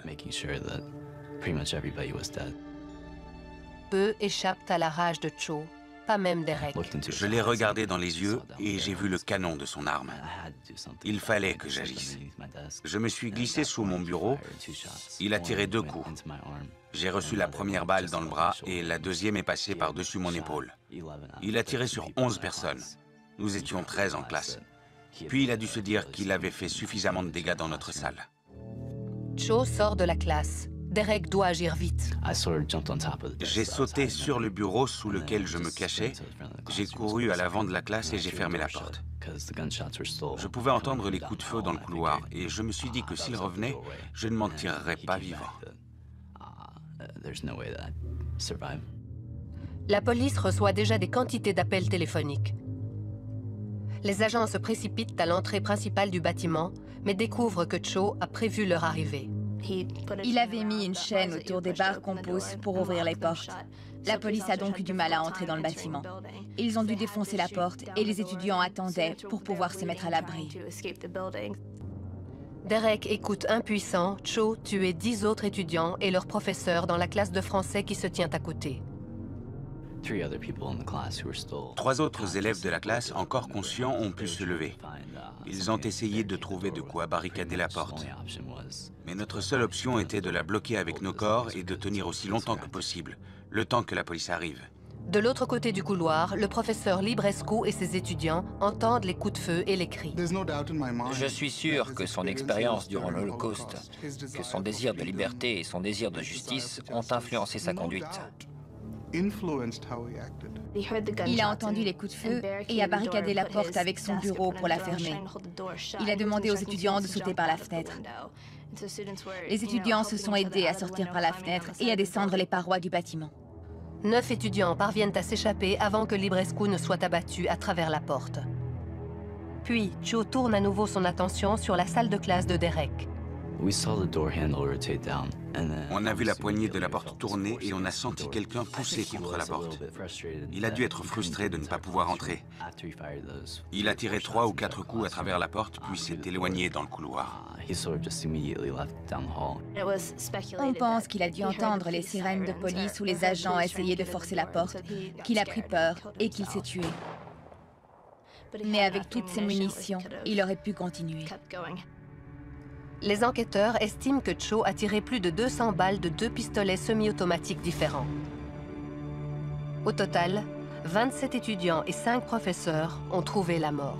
Peu échappent à la rage de Cho, pas même Derek. Je l'ai regardé dans les yeux et j'ai vu le canon de son arme. Il fallait que j'agisse. Je me suis glissé sous mon bureau. Il a tiré 2 coups. J'ai reçu la première balle dans le bras et la deuxième est passée par-dessus mon épaule. Il a tiré sur 11 personnes. Nous étions 13 en classe. Puis il a dû se dire qu'il avait fait suffisamment de dégâts dans notre salle. Cho sort de la classe. Derek doit agir vite. J'ai sauté sur le bureau sous lequel je me cachais. J'ai couru à l'avant de la classe et j'ai fermé la porte. Je pouvais entendre les coups de feu dans le couloir et je me suis dit que s'il revenait, je ne m'en tirerais pas vivant. La police reçoit déjà des quantités d'appels téléphoniques. Les agents se précipitent à l'entrée principale du bâtiment, mais découvrent que Cho a prévu leur arrivée. Il avait mis une chaîne autour des barres qu'on pousse pour ouvrir les portes. La police a donc eu du mal à entrer dans le bâtiment. Ils ont dû défoncer la porte et les étudiants attendaient pour pouvoir se mettre à l'abri. Derek écoute impuissant Cho tuer 10 autres étudiants et leur professeur dans la classe de français qui se tient à côté. 3 autres élèves de la classe, encore conscients, ont pu se lever. Ils ont essayé de trouver de quoi barricader la porte. Mais notre seule option était de la bloquer avec nos corps et de tenir aussi longtemps que possible, le temps que la police arrive. De l'autre côté du couloir, le professeur Librescu et ses étudiants entendent les coups de feu et les cris. Je suis sûr que son expérience durant l'Holocauste, que son désir de liberté et son désir de justice ont influencé sa conduite. Il a entendu les coups de feu et a barricadé la porte avec son bureau pour la fermer. Il a demandé aux étudiants de sauter par la fenêtre. Les étudiants se sont aidés à sortir par la fenêtre et à descendre les parois du bâtiment. 9 étudiants parviennent à s'échapper avant que Librescu ne soit abattu à travers la porte. Puis, Cho tourne à nouveau son attention sur la salle de classe de Derek. On a vu la poignée de la porte tourner et on a senti quelqu'un pousser contre la porte. Il a dû être frustré de ne pas pouvoir entrer. Il a tiré 3 ou 4 coups à travers la porte, puis s'est éloigné dans le couloir. On pense qu'il a dû entendre les sirènes de police où les agents essayaient de forcer la porte, qu'il a pris peur et qu'il s'est tué. Mais avec toutes ces munitions, il aurait pu continuer. Les enquêteurs estiment que Cho a tiré plus de 200 balles de 2 pistolets semi-automatiques différents. Au total, 27 étudiants et 5 professeurs ont trouvé la mort.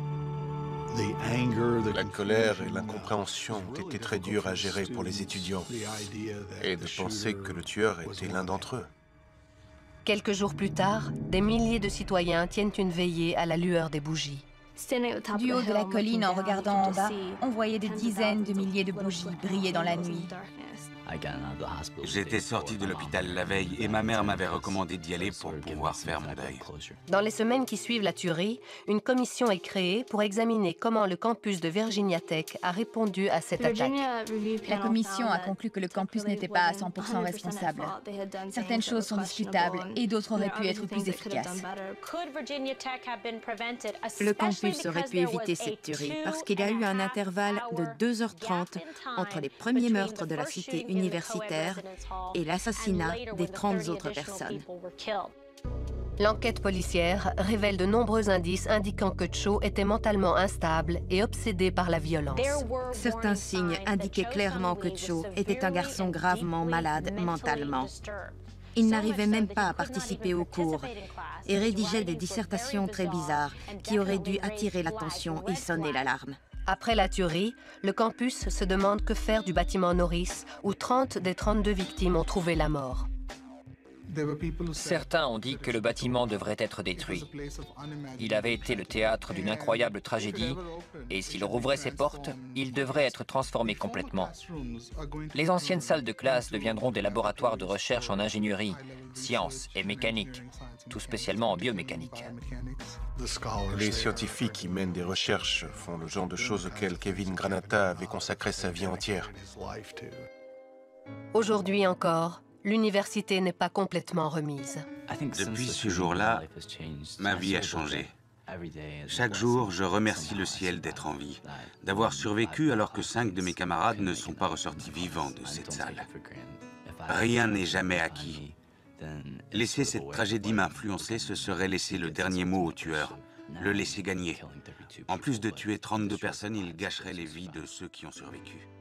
La colère et l'incompréhension ont été très dures à gérer pour les étudiants, et de penser que le tueur était l'un d'entre eux. Quelques jours plus tard, des milliers de citoyens tiennent une veillée à la lueur des bougies. Du haut de la colline, en regardant en bas, on voyait des dizaines de milliers de bougies briller dans la nuit. J'étais sorti de l'hôpital la veille et ma mère m'avait recommandé d'y aller pour pouvoir faire mon deuil. Dans les semaines qui suivent la tuerie, une commission est créée pour examiner comment le campus de Virginia Tech a répondu à cette attaque. La commission a conclu que le campus n'était pas à 100% responsable. Certaines choses sont discutables et d'autres auraient pu être plus efficaces. Le campus aurait pu éviter cette tuerie parce qu'il y a eu un intervalle de 2h30 entre les premiers meurtres de la cité universitaire et l'assassinat des 30 autres personnes. L'enquête policière révèle de nombreux indices indiquant que Cho était mentalement instable et obsédé par la violence. Certains signes indiquaient clairement que Cho était un garçon gravement malade mentalement. Il n'arrivait même pas à participer aux cours et rédigeait des dissertations très bizarres qui auraient dû attirer l'attention et sonner l'alarme. Après la tuerie, le campus se demande que faire du bâtiment Norris, où 30 des 32 victimes ont trouvé la mort. Certains ont dit que le bâtiment devrait être détruit. Il avait été le théâtre d'une incroyable tragédie, et s'il rouvrait ses portes, il devrait être transformé complètement. Les anciennes salles de classe deviendront des laboratoires de recherche en ingénierie, sciences et mécanique, tout spécialement en biomécanique. Les scientifiques qui mènent des recherches font le genre de choses auxquelles Kevin Granata avait consacré sa vie entière. Aujourd'hui encore, l'université n'est pas complètement remise. Depuis ce jour-là, ma vie a changé. Chaque jour, je remercie le ciel d'être en vie, d'avoir survécu alors que 5 de mes camarades ne sont pas ressortis vivants de cette salle. Rien n'est jamais acquis. Laisser cette tragédie m'influencer, ce serait laisser le dernier mot au tueur, le laisser gagner. En plus de tuer 32 personnes, il gâcherait les vies de ceux qui ont survécu.